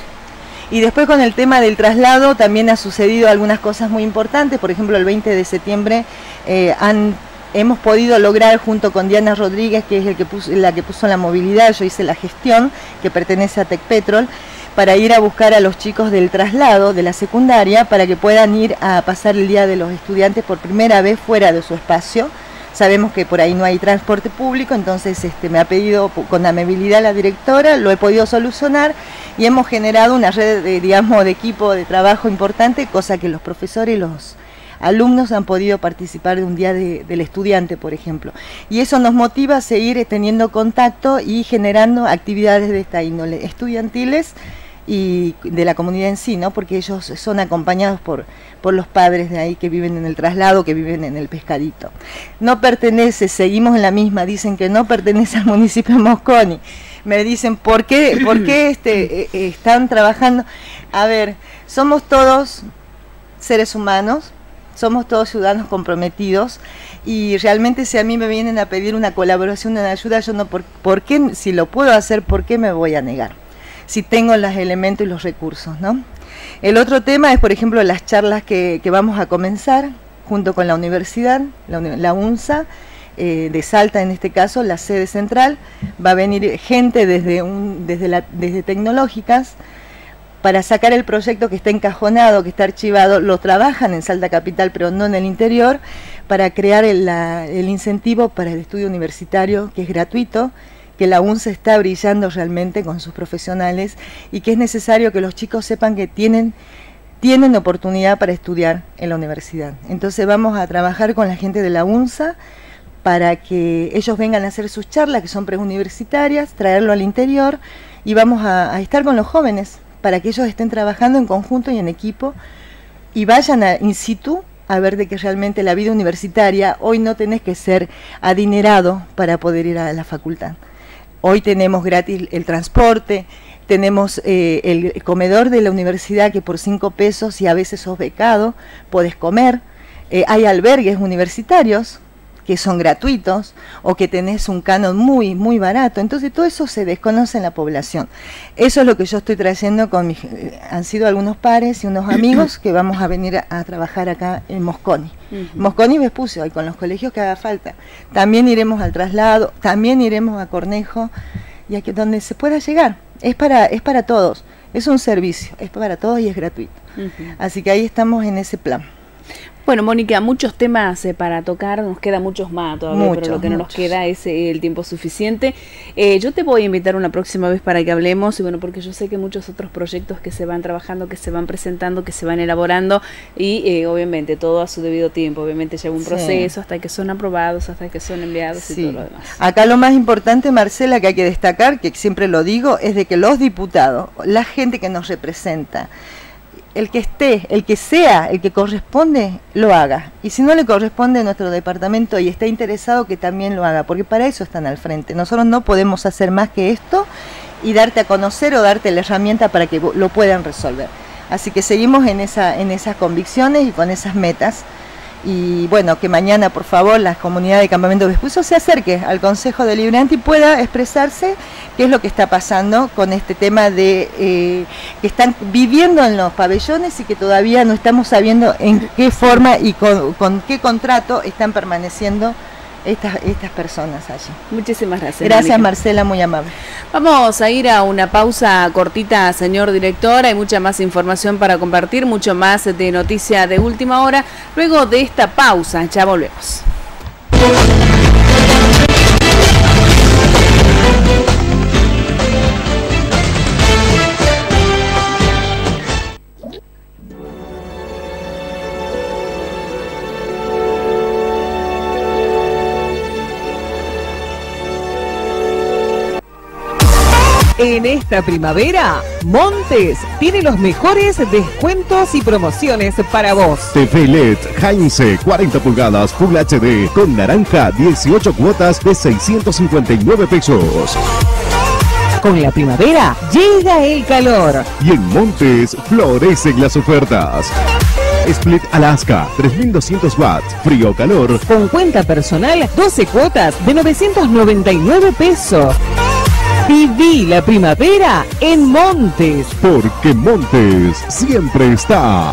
Y después con el tema del traslado también ha sucedido algunas cosas muy importantes. Por ejemplo, el veinte de septiembre eh, han hemos podido lograr junto con Diana Rodríguez, que es el que puso, la que puso la movilidad, yo hice la gestión, que pertenece a Tecpetrol, para ir a buscar a los chicos del traslado de la secundaria para que puedan ir a pasar el Día de los Estudiantes por primera vez fuera de su espacio. Sabemos que por ahí no hay transporte público, entonces este, me ha pedido con amabilidad la directora, lo he podido solucionar y hemos generado una red de, digamos, de equipo de trabajo importante, cosa que los profesores y los alumnos han podido participar de un día de, del estudiante, por ejemplo. Y eso nos motiva a seguir teniendo contacto y generando actividades de esta índole, estudiantiles y de la comunidad en sí, ¿no? Porque ellos son acompañados por, por los padres de ahí que viven en el traslado, que viven en el Pescadito. No pertenece, seguimos en la misma, dicen que no pertenece al municipio de Mosconi. Me dicen, ¿por qué, por qué este, eh, están trabajando? A ver, somos todos seres humanos, somos todos ciudadanos comprometidos y realmente si a mí me vienen a pedir una colaboración, una ayuda, yo no, por, ¿por qué? Si lo puedo hacer, ¿por qué me voy a negar? Si tengo los elementos y los recursos, ¿no? El otro tema es, por ejemplo, las charlas que, que vamos a comenzar junto con la universidad, la, la UNSA, eh, de Salta en este caso, la sede central. Va a venir gente desde, un, desde, la, desde tecnológicas, para sacar el proyecto que está encajonado, que está archivado, lo trabajan en Salta Capital, pero no en el interior, para crear el, la, el incentivo para el estudio universitario, que es gratuito, que la UNSA está brillando realmente con sus profesionales y que es necesario que los chicos sepan que tienen, tienen oportunidad para estudiar en la universidad. Entonces vamos a trabajar con la gente de la UNSA para que ellos vengan a hacer sus charlas, que son preuniversitarias, traerlo al interior y vamos a, a estar con los jóvenes, para que ellos estén trabajando en conjunto y en equipo y vayan a in situ a ver de que realmente la vida universitaria, hoy no tenés que ser adinerado para poder ir a la facultad. Hoy tenemos gratis el transporte, tenemos eh, el comedor de la universidad que por cinco pesos y a veces sos becado, podés comer, eh, hay albergues universitarios que son gratuitos o que tenés un canon muy, muy barato. Entonces todo eso se desconoce en la población. Eso es lo que yo estoy trayendo con mis, han sido algunos pares y unos amigos que vamos a venir a, a trabajar acá en Mosconi. Uh-huh. Mosconi y Vespucio, y con los colegios que haga falta. También iremos al traslado, también iremos a Cornejo, y a que donde se pueda llegar. Es para, es para todos, es un servicio, es para todos y es gratuito. Uh-huh. Así que ahí estamos en ese plan. Bueno, Mónica, muchos temas eh, para tocar, nos quedan muchos más todavía, muchos, pero lo que no muchos. nos queda es eh, el tiempo suficiente. Eh, yo te voy a invitar una próxima vez para que hablemos, y bueno, porque yo sé que muchos otros proyectos que se van trabajando, que se van presentando, que se van elaborando, y eh, obviamente todo a su debido tiempo, obviamente lleva un sí. proceso hasta que son aprobados, hasta que son enviados sí. y todo lo demás. Acá lo más importante, Marcela, que hay que destacar, que siempre lo digo, es de que los diputados, la gente que nos representa, el que esté, el que sea, el que corresponde, lo haga. Y si no le corresponde a nuestro departamento y está interesado, que también lo haga, porque para eso están al frente. Nosotros no podemos hacer más que esto y darte a conocer o darte la herramienta para que lo puedan resolver. Así que seguimos en, esa, en esas convicciones y con esas metas. Y bueno, que mañana, por favor, la comunidad de Campamento Vespucio se acerque al Consejo Deliberante y pueda expresarse qué es lo que está pasando con este tema de eh, que están viviendo en los pabellones y que todavía no estamos sabiendo en qué forma y con, con qué contrato están permaneciendo estas, estas personas allí. Muchísimas gracias. Gracias, Mónica. Marcela, muy amable. Vamos a ir a una pausa cortita, señor director. Hay mucha más información para compartir, mucho más de noticia de última hora. Luego de esta pausa, ya volvemos. En esta primavera, Montes tiene los mejores descuentos y promociones para vos. T V L E D Heinze cuarenta pulgadas Full H D con naranja dieciocho cuotas de seiscientos cincuenta y nueve pesos. Con la primavera llega el calor. Y en Montes florecen las ofertas. Split Alaska, tres mil doscientos watts, frío o calor. Con cuenta personal, doce cuotas de novecientos noventa y nueve pesos. Viví la primavera en Montes. Porque Montes siempre está.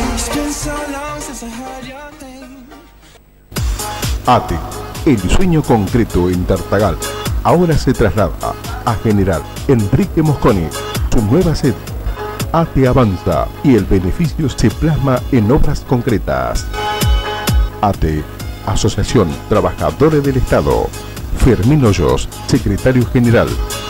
ATE, el sueño concreto en Tartagal, ahora se traslada a General Enrique Mosconi, su nueva sede. ATE avanza y el beneficio se plasma en obras concretas. ATE, Asociación Trabajadores del Estado. Fermín Hoyos, secretario general.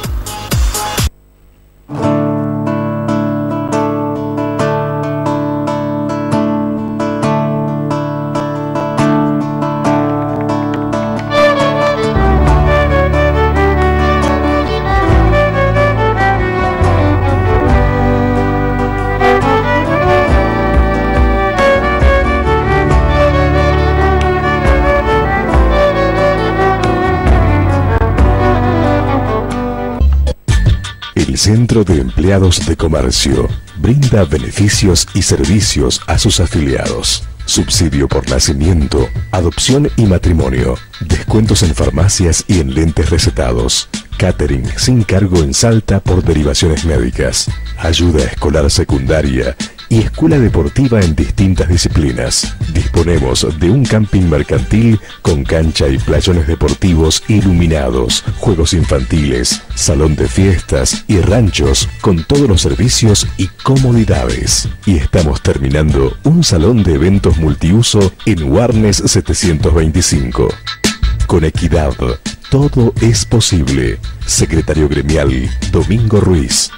Centro de Empleados de Comercio brinda beneficios y servicios a sus afiliados. Subsidio por nacimiento, adopción y matrimonio. Descuentos en farmacias y en lentes recetados. Catering sin cargo en Salta por derivaciones médicas. Ayuda escolar secundaria y escuela deportiva en distintas disciplinas. Disponemos de un camping mercantil con cancha y playones deportivos iluminados, juegos infantiles, salón de fiestas y ranchos con todos los servicios y comodidades. Y estamos terminando un salón de eventos multiuso en Warnes setecientos veinticinco. Con equidad, todo es posible. Secretario Gremial, Domingo Ruiz.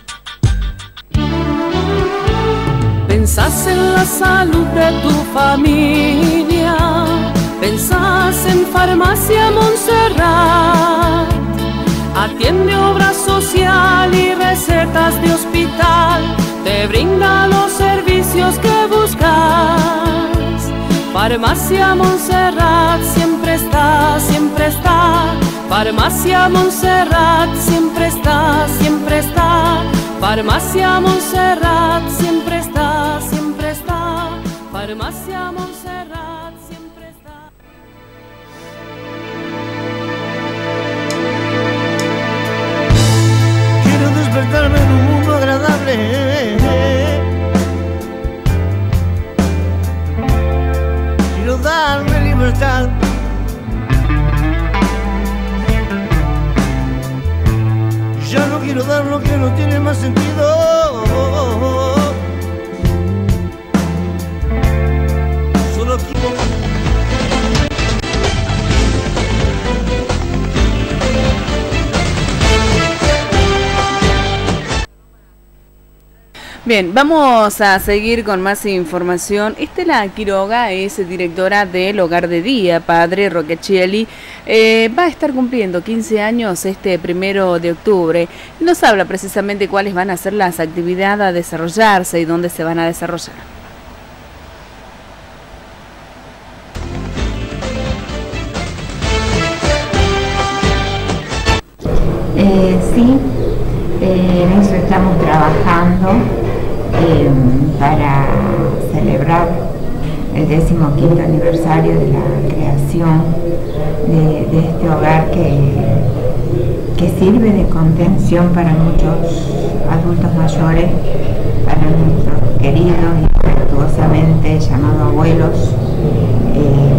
Pensás en la salud de tu familia, pensás en Farmacia Montserrat. Atiende obra social y recetas de hospital, te brinda los servicios que buscas. Farmacia Montserrat siempre está, siempre está. Farmacia Montserrat siempre está, siempre está. Farmacia Montserrat siempre está, siempre está. Farmacia Montserrat siempre está. querer. Quiero darme libertad. Ya no quiero dar lo que no tiene más sentido. Solo quiero... Bien, vamos a seguir con más información. Estela Quiroga es directora del Hogar de Día, Padre Roccachielli. Eh, va a estar cumpliendo quince años este primero de octubre. Nos habla precisamente cuáles van a ser las actividades a desarrollarse y dónde se van a desarrollar. Eh, sí, eh, en eso estamos trabajando. Eh, para celebrar el decimoquinto aniversario de la creación de, de este hogar que, que sirve de contención para muchos adultos mayores, para nuestros queridos y respetuosamente llamados abuelos. Eh,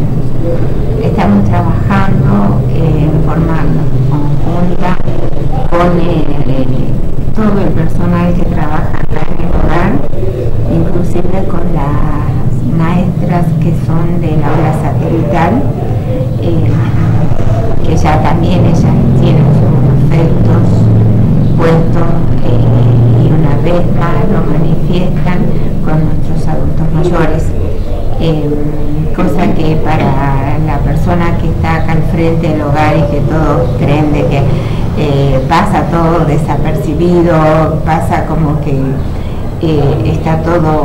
estamos trabajando eh, en forma conjunta con eh, todo el personal que trabaja en el hogar, inclusive con las maestras que son de la aula satelital, eh, que ya también ellas tienen sus efectos puestos eh, y una vez más lo manifiestan con nuestros adultos mayores, eh, cosa que para la persona que está acá al frente del hogar y que todos creen de que Eh, pasa todo desapercibido, pasa como que eh, está todo,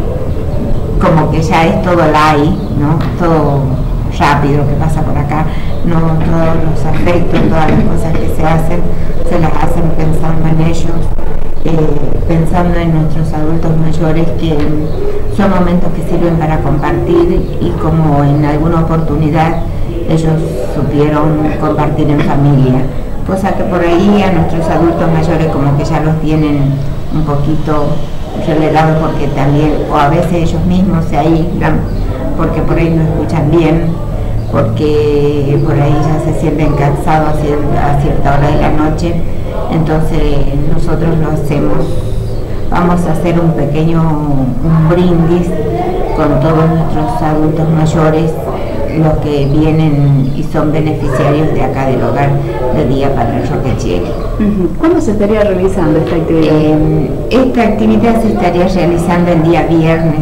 como que ya es todo light, ¿no? Todo rápido que pasa por acá, no todos los afectos, todas las cosas que se hacen, se las hacen pensando en ellos, eh, pensando en nuestros adultos mayores, que son momentos que sirven para compartir y como en alguna oportunidad ellos supieron compartir en familia. Cosa que por ahí a nuestros adultos mayores como que ya los tienen un poquito relegados porque también, o a veces ellos mismos se aíslan porque por ahí no escuchan bien, porque por ahí ya se sienten cansados a cierta, a cierta hora de la noche. Entonces nosotros lo hacemos, vamos a hacer un pequeño un brindis con todos nuestros adultos mayores, los que vienen y son beneficiarios de acá del Hogar de Día Padre Roccachielli. Uh-huh. ¿Cuándo se estaría realizando esta actividad? Eh, esta actividad se estaría realizando el día viernes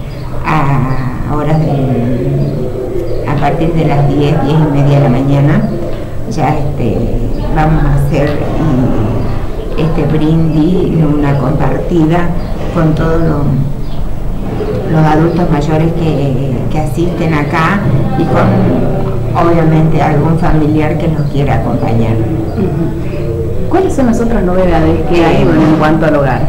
a horas de, a partir de las diez, diez y media de la mañana. Ya este, vamos a hacer y, este brindis, una compartida con todos los los adultos mayores que, que asisten acá y con obviamente algún familiar que nos quiera acompañar. Uh-huh. ¿Cuáles son las otras novedades que hay bueno, en cuanto al hogar?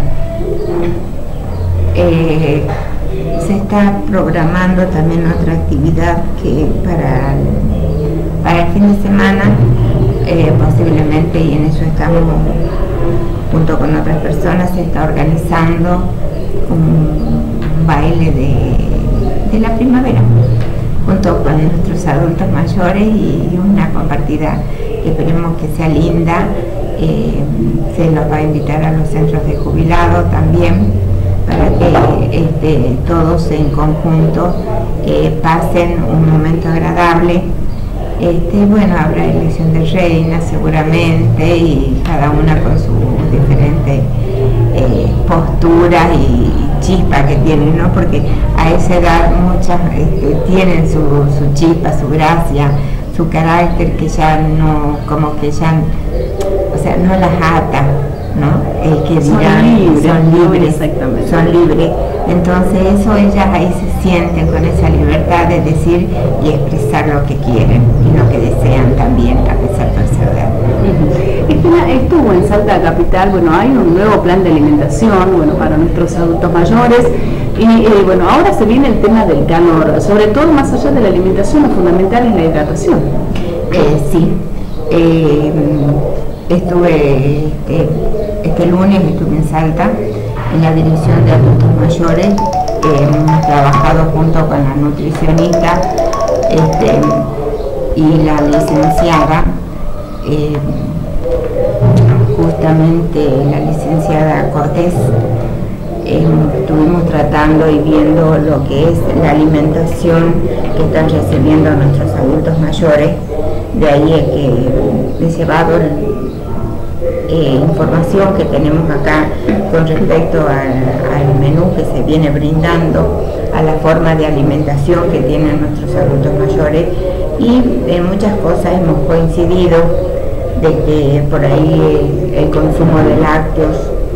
Eh, se está programando también otra actividad que para el, para el fin de semana eh, posiblemente, y en eso estamos junto con otras personas, se está organizando un baile de, de la primavera junto con nuestros adultos mayores y una compartida que esperemos que sea linda. Eh, se nos va a invitar a los centros de jubilados también para que este, todos en conjunto eh, pasen un momento agradable. Este, bueno, habrá elección de reina seguramente y cada una con sus diferentes eh, posturas y chispa que tienen, ¿no? Porque a esa edad muchas este, tienen su, su chispa, su gracia, su carácter que ya no, como que ya, o sea, no las ata, ¿no? El que dirán, son libres, son libres, exactamente. son libres. Entonces eso ellas ahí se sienten con esa libertad de decir y expresar lo que quieren y lo que desean también a pesar de su edad. Estela, estuvo en Salta Capital, bueno, hay un nuevo plan de alimentación, bueno, para nuestros adultos mayores y eh, bueno, ahora se viene el tema del calor, sobre todo más allá de la alimentación, lo fundamental es la hidratación. Eh, sí, eh, estuve eh, este lunes estuve en Salta, en la dirección de adultos mayores. Eh, hemos trabajado junto con la nutricionista este, y la licenciada, eh, justamente la licenciada Cortés. Eh, estuvimos tratando y viendo lo que es la alimentación que están recibiendo nuestros adultos mayores. De ahí es que les he llevado eh, información que tenemos acá con respecto al, al menú que se viene brindando, a la forma de alimentación que tienen nuestros adultos mayores, y en muchas cosas hemos coincidido de que por ahí el, el consumo de lácteos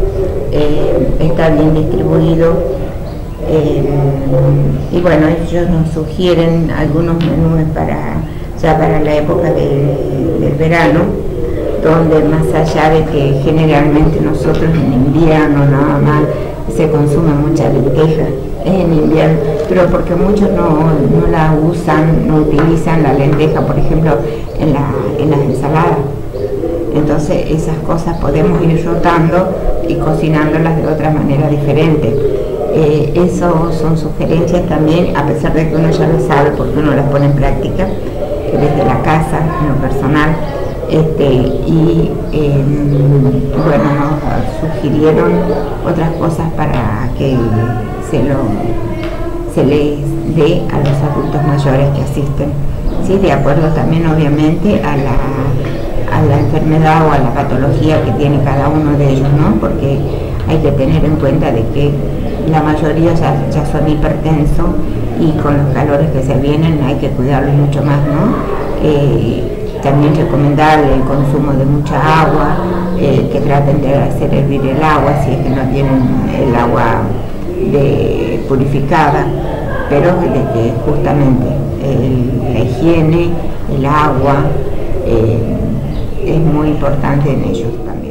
eh, está bien distribuido, eh, y bueno, ellos nos sugieren algunos menús para ya para la época de, del verano, donde más allá de que generalmente nosotros en invierno nada más se consume mucha lenteja, es en invierno, pero porque muchos no, no la usan, no utilizan la lenteja, por ejemplo, en, la, en las ensaladas. Entonces esas cosas podemos ir rotando y cocinándolas de otra manera diferente. Eh, eso son sugerencias también, a pesar de que uno ya lo sabe porque uno las pone en práctica desde la casa, en lo personal. Este, y eh, bueno, nos sugirieron otras cosas para que se, lo, se les dé a los adultos mayores que asisten, ¿sí? De acuerdo también obviamente a la, a la enfermedad o a la patología que tiene cada uno de ellos, ¿no? Porque hay que tener en cuenta de que la mayoría ya, ya son hipertensos, y con los calores que se vienen hay que cuidarlos mucho más, ¿no? Eh, También recomendarle el consumo de mucha agua, eh, que traten de hacer hervir el agua si es que no tienen el agua de, purificada, pero de que justamente el, la higiene, el agua, eh, es muy importante en ellos también.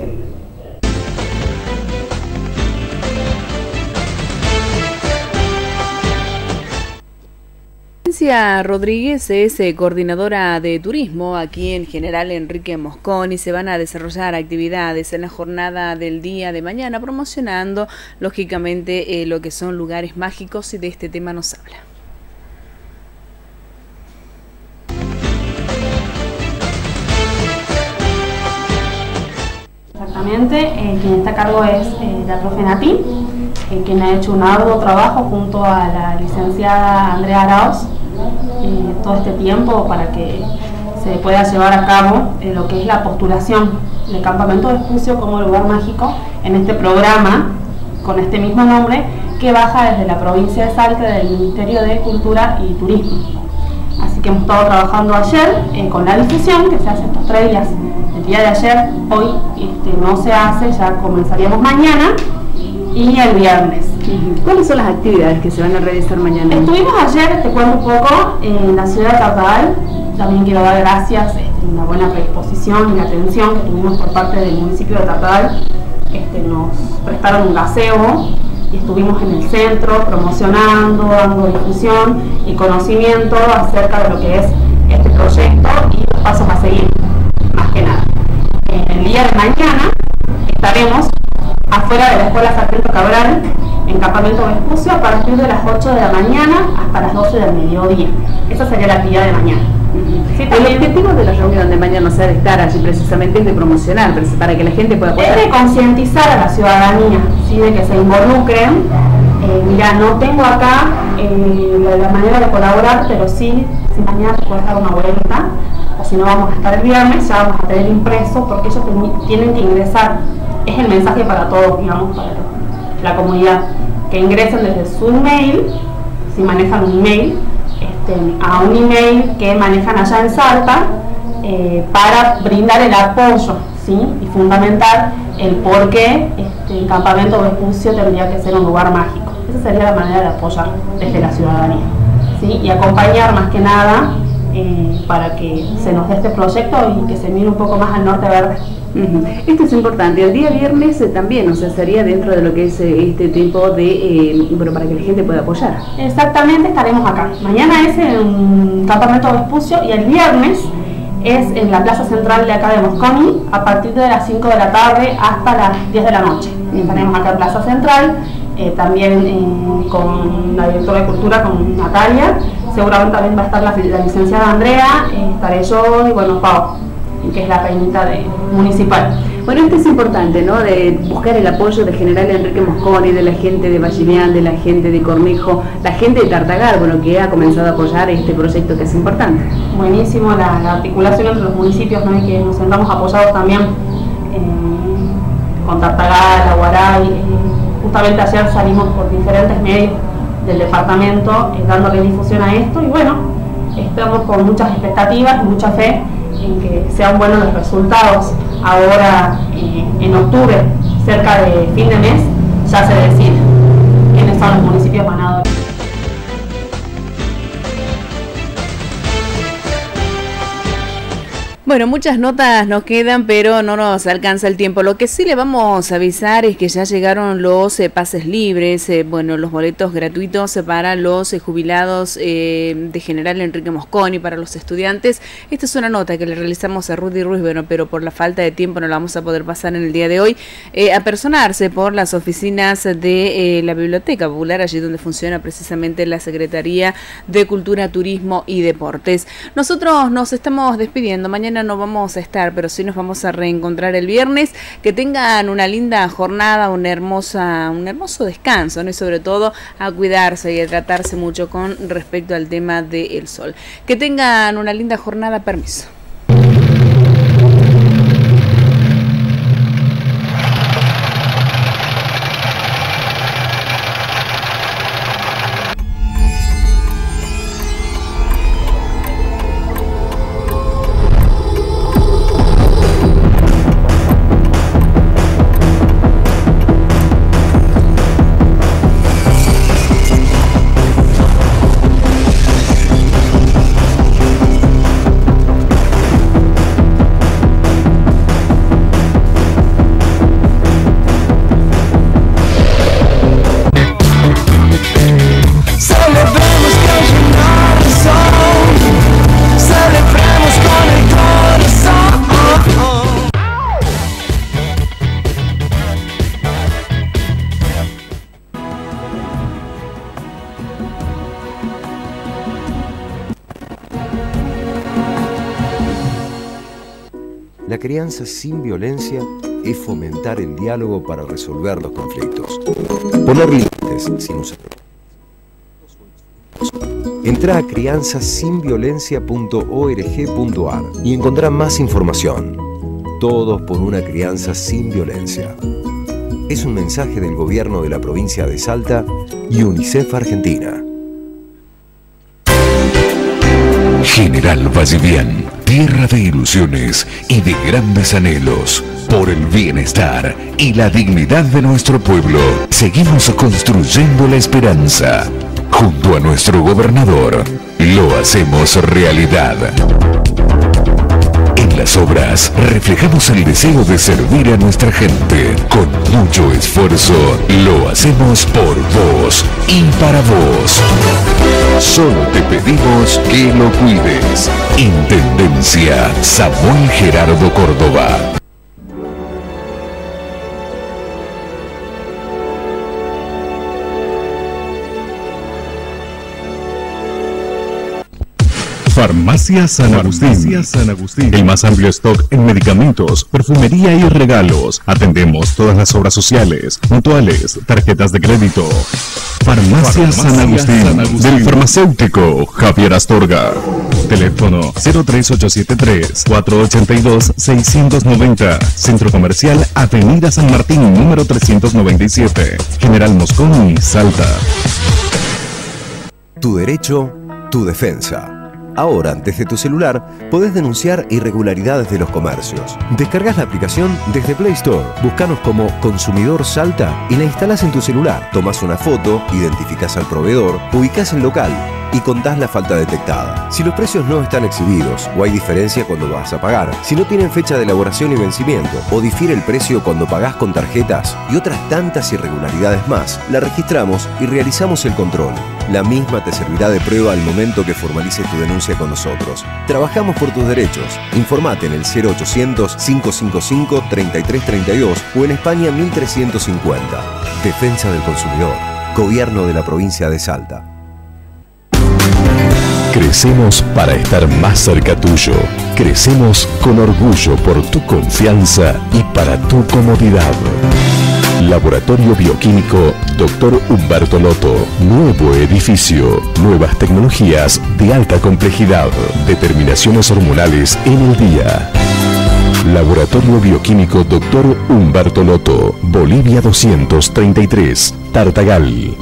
Florencia Rodríguez es eh, coordinadora de turismo aquí en General Enrique Mosconi. Se van a desarrollar actividades en la jornada del día de mañana, promocionando lógicamente eh, lo que son lugares mágicos, y de este tema nos habla. Exactamente, eh, quien está a cargo es eh, la profe Nati, eh, quien ha hecho un arduo trabajo junto a la licenciada Andrea Arauz eh, todo este tiempo para que se pueda llevar a cabo eh, lo que es la postulación del Campamento Vespucio como lugar mágico en este programa con este mismo nombre, que baja desde la provincia de Salta, del Ministerio de Cultura y Turismo. Así que hemos estado trabajando ayer eh, con la difusión que se hace estos tres días. El día de ayer, hoy este, no se hace, ya comenzaríamos mañana y el viernes. ¿Cuáles son las actividades que se van a realizar mañana? Estuvimos ayer, te cuento un poco, en la ciudad de Tartagal. También quiero dar gracias este, la buena predisposición y la atención que tuvimos por parte del municipio de Tartagal. Este, nos prestaron un gazebo y estuvimos en el centro promocionando, dando difusión y conocimiento acerca de lo que es este proyecto y los pasos a seguir, más que nada. El día de mañana estaremos afuera de la Escuela Sargento Cabral, en Campamento Vespucio, a partir de las ocho de la mañana hasta las doce del mediodía. Esa sería la actividad de mañana. Sí, el objetivo de la reunión de mañana, o sea, de estar allí precisamente, es de promocionar, para que la gente pueda apoyar. Es de concientizar a la ciudadanía, ¿sí? De que se involucren. Eh, mira, no tengo acá eh, la, la manera de colaborar, pero sí, si mañana te puedes dar una vuelta, o si no vamos a estar el viernes, ya vamos a tener impreso, porque ellos tienen que ingresar. Es el mensaje para todos, digamos, para la comunidad, que ingresen desde su email, si manejan un email, este, a un email que manejan allá en Salta, eh, para brindar el apoyo, ¿sí? Y fundamentar el por qué este, el Campamento Vespucio tendría que ser un lugar mágico. Esa sería la manera de apoyar desde la ciudadanía, ¿sí? Y acompañar más que nada eh, para que se nos dé este proyecto y que se mire un poco más al norte verde. Uh-huh. Esto es importante. El día viernes eh, también, o sea, sería dentro de lo que es eh, este tipo de, eh, bueno, para que la gente pueda apoyar. Exactamente, estaremos acá. Mañana es en un Campamento Vespucio y el viernes es en la plaza central de acá de Mosconi, a partir de las cinco de la tarde hasta las diez de la noche. Estaremos acá en Plaza Central, eh, también eh, con la directora de Cultura, con Natalia. Seguramente también va a estar la, la licenciada Andrea, eh, estaré yo y bueno, Pau, que es la reinita de, municipal. Bueno, esto es importante, ¿no? De buscar el apoyo del general Enrique Mosconi, de la gente de Vallivian, de la gente de Cornejo, la gente de Tartagal, bueno, que ha comenzado a apoyar este proyecto que es importante. Buenísimo la, la articulación entre los municipios, ¿no? Y que nos sentamos apoyados también eh, con Tartagal, Aguaray. Eh, justamente ayer salimos por diferentes medios del departamento eh, dándole difusión a esto y bueno, estamos con muchas expectativas y mucha fe en que sean buenos los resultados. Ahora eh, en octubre, cerca de fin de mes, ya se decide quiénes son los municipios ganadores. Bueno, muchas notas nos quedan, pero no nos alcanza el tiempo. Lo que sí le vamos a avisar es que ya llegaron los eh, pases libres, eh, bueno, los boletos gratuitos para los eh, jubilados eh, de General Enrique Mosconi, para los estudiantes. Esta es una nota que le realizamos a Rudy Ruiz, bueno, pero por la falta de tiempo no la vamos a poder pasar en el día de hoy. Eh, apersonarse por las oficinas de eh, la Biblioteca Popular, allí donde funciona precisamente la Secretaría de Cultura, Turismo y Deportes. Nosotros nos estamos despidiendo. Mañana no vamos a estar, pero sí nos vamos a reencontrar el viernes. Que tengan una linda jornada, una hermosa, un hermoso descanso, ¿no? Y sobre todo a cuidarse y a tratarse mucho con respecto al tema del sol. Que tengan una linda jornada. Permiso. La crianza sin violencia es fomentar el diálogo para resolver los conflictos. Poner límites sin usar. Entra a crianza sin violencia punto org punto ar y encontrá más información. Todos por una crianza sin violencia. Es un mensaje del gobierno de la provincia de Salta y UNICEF Argentina. General Vallivian, tierra de ilusiones y de grandes anhelos. Por el bienestar y la dignidad de nuestro pueblo, seguimos construyendo la esperanza. Junto a nuestro gobernador, lo hacemos realidad. En las obras reflejamos el deseo de servir a nuestra gente. Con mucho esfuerzo, lo hacemos por vos y para vos. Solo te pedimos que lo cuides. Intendencia Samuel Gerardo Córdoba. Farmacia San Agustín. Farmacia San Agustín. El más amplio stock en medicamentos, perfumería y regalos. Atendemos todas las obras sociales, mutuales, tarjetas de crédito. Farmacia, Farmacia San, Agustín, San Agustín. Del farmacéutico Javier Astorga. Teléfono cero tres ocho siete tres, cuatro ocho dos, seis nueve cero. Centro Comercial Avenida San Martín, número trescientos noventa y siete. General Mosconi, Salta. Tu derecho, tu defensa. Ahora, desde tu celular, podés denunciar irregularidades de los comercios. Descargás la aplicación desde Play Store, buscanos como Consumidor Salta y la instalás en tu celular. Tomás una foto, identificás al proveedor, ubicás el local y contás la falta detectada. Si los precios no están exhibidos o hay diferencia cuando vas a pagar, si no tienen fecha de elaboración y vencimiento o difiere el precio cuando pagás con tarjetas y otras tantas irregularidades más, la registramos y realizamos el control. La misma te servirá de prueba al momento que formalices tu denuncia con nosotros. Trabajamos por tus derechos. Informate en el cero ochocientos, cinco cinco cinco, treinta y tres treinta y dos o en España mil trescientos cincuenta. Defensa del consumidor. Gobierno de la provincia de Salta. Crecemos para estar más cerca tuyo. Crecemos con orgullo por tu confianza y para tu comodidad. Laboratorio Bioquímico doctor Humberto Lotto. Nuevo edificio. Nuevas tecnologías de alta complejidad. Determinaciones hormonales en el día. Laboratorio Bioquímico doctor Humberto Lotto. Bolivia doscientos treinta y tres. Tartagal.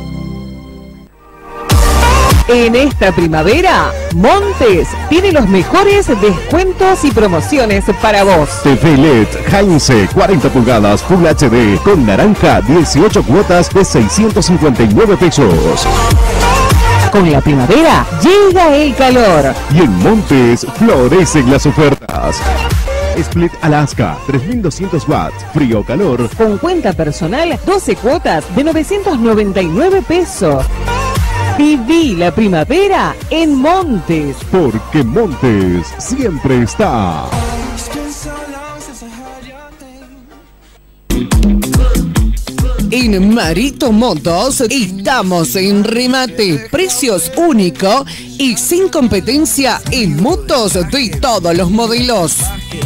En esta primavera, Montes tiene los mejores descuentos y promociones para vos. T V L E D Heinze cuarenta pulgadas Full H D con naranja, dieciocho cuotas de seiscientos cincuenta y nueve pesos. Con la primavera llega el calor. Y en Montes florecen las ofertas. Split Alaska, tres mil doscientos watts, frío o calor. Con cuenta personal, doce cuotas de novecientos noventa y nueve pesos. Viví la primavera en Montes. Porque Montes siempre está. En Marito Motos estamos en remate, precios únicos y sin competencia en motos de todos los modelos.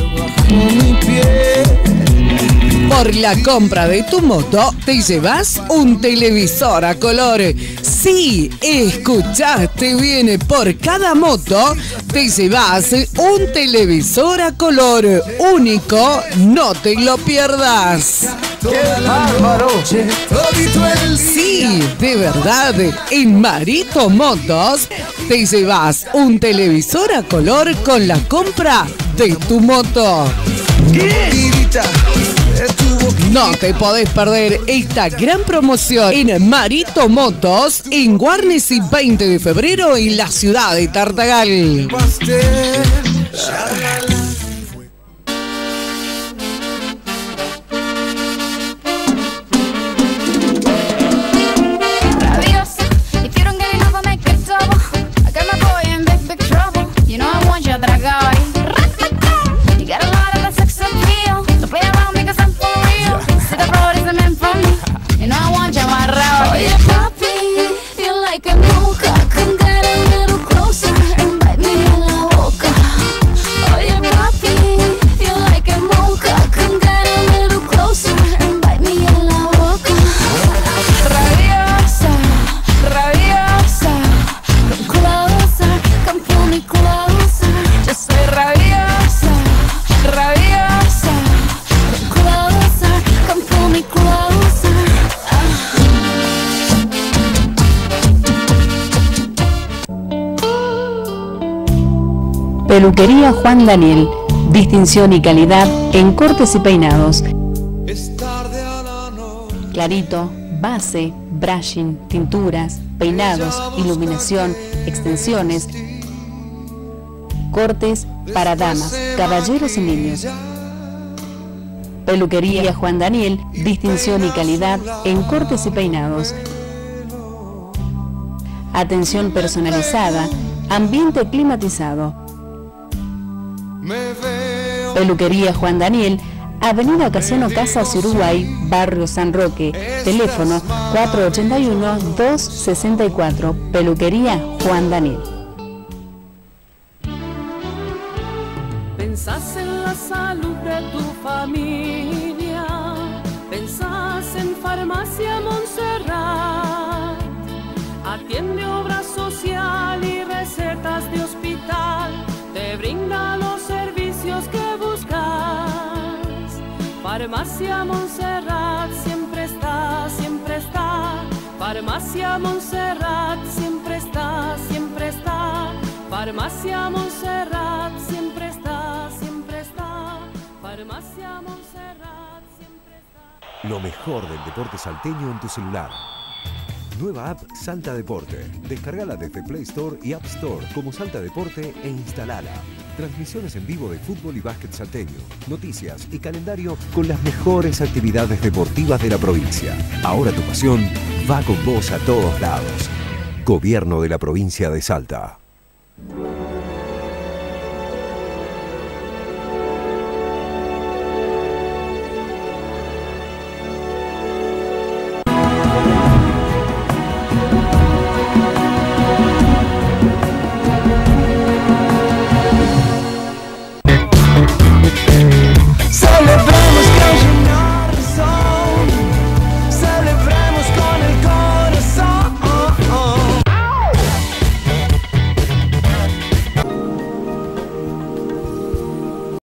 Por la compra de tu moto te llevas un televisor a color. Sí, escuchaste bien, por cada moto te llevas un televisor a color único, no te lo pierdas. Sí, de verdad, en Marito Motos te llevas un televisor a color con la compra de tu moto. No te podés perder esta gran promoción en Marito Motos en Guarnesi veinte de febrero en la ciudad de Tartagal. Peluquería Juan Daniel, distinción y calidad en cortes y peinados. Clarito, base, brushing, tinturas, peinados, iluminación, extensiones, cortes para damas, caballeros y niños. Peluquería Juan Daniel, distinción y calidad en cortes y peinados. Atención personalizada, ambiente climatizado. Peluquería Juan Daniel, Avenida Casiano Casas, Uruguay, Barrio San Roque, teléfono cuatro ochenta y uno, dos sesenta y cuatro, Peluquería Juan Daniel. Pensás en la salud de tu familia, pensás en Farmacia Montserrat, atiende obra social y recetas de hospital, te brinda los servicios que buscas. Farmacia Montserrat siempre está, siempre está. Farmacia Montserrat siempre está, siempre está. Farmacia Montserrat siempre está, siempre está. Farmacia Montserrat siempre está. Lo mejor del deporte salteño en tu celular. Nueva app Salta Deporte. Descargala desde Play Store y App Store como Salta Deporte e instalala. Transmisiones en vivo de fútbol y básquet salteño, noticias y calendario con las mejores actividades deportivas de la provincia. Ahora tu pasión va con vos a todos lados. Gobierno de la provincia de Salta.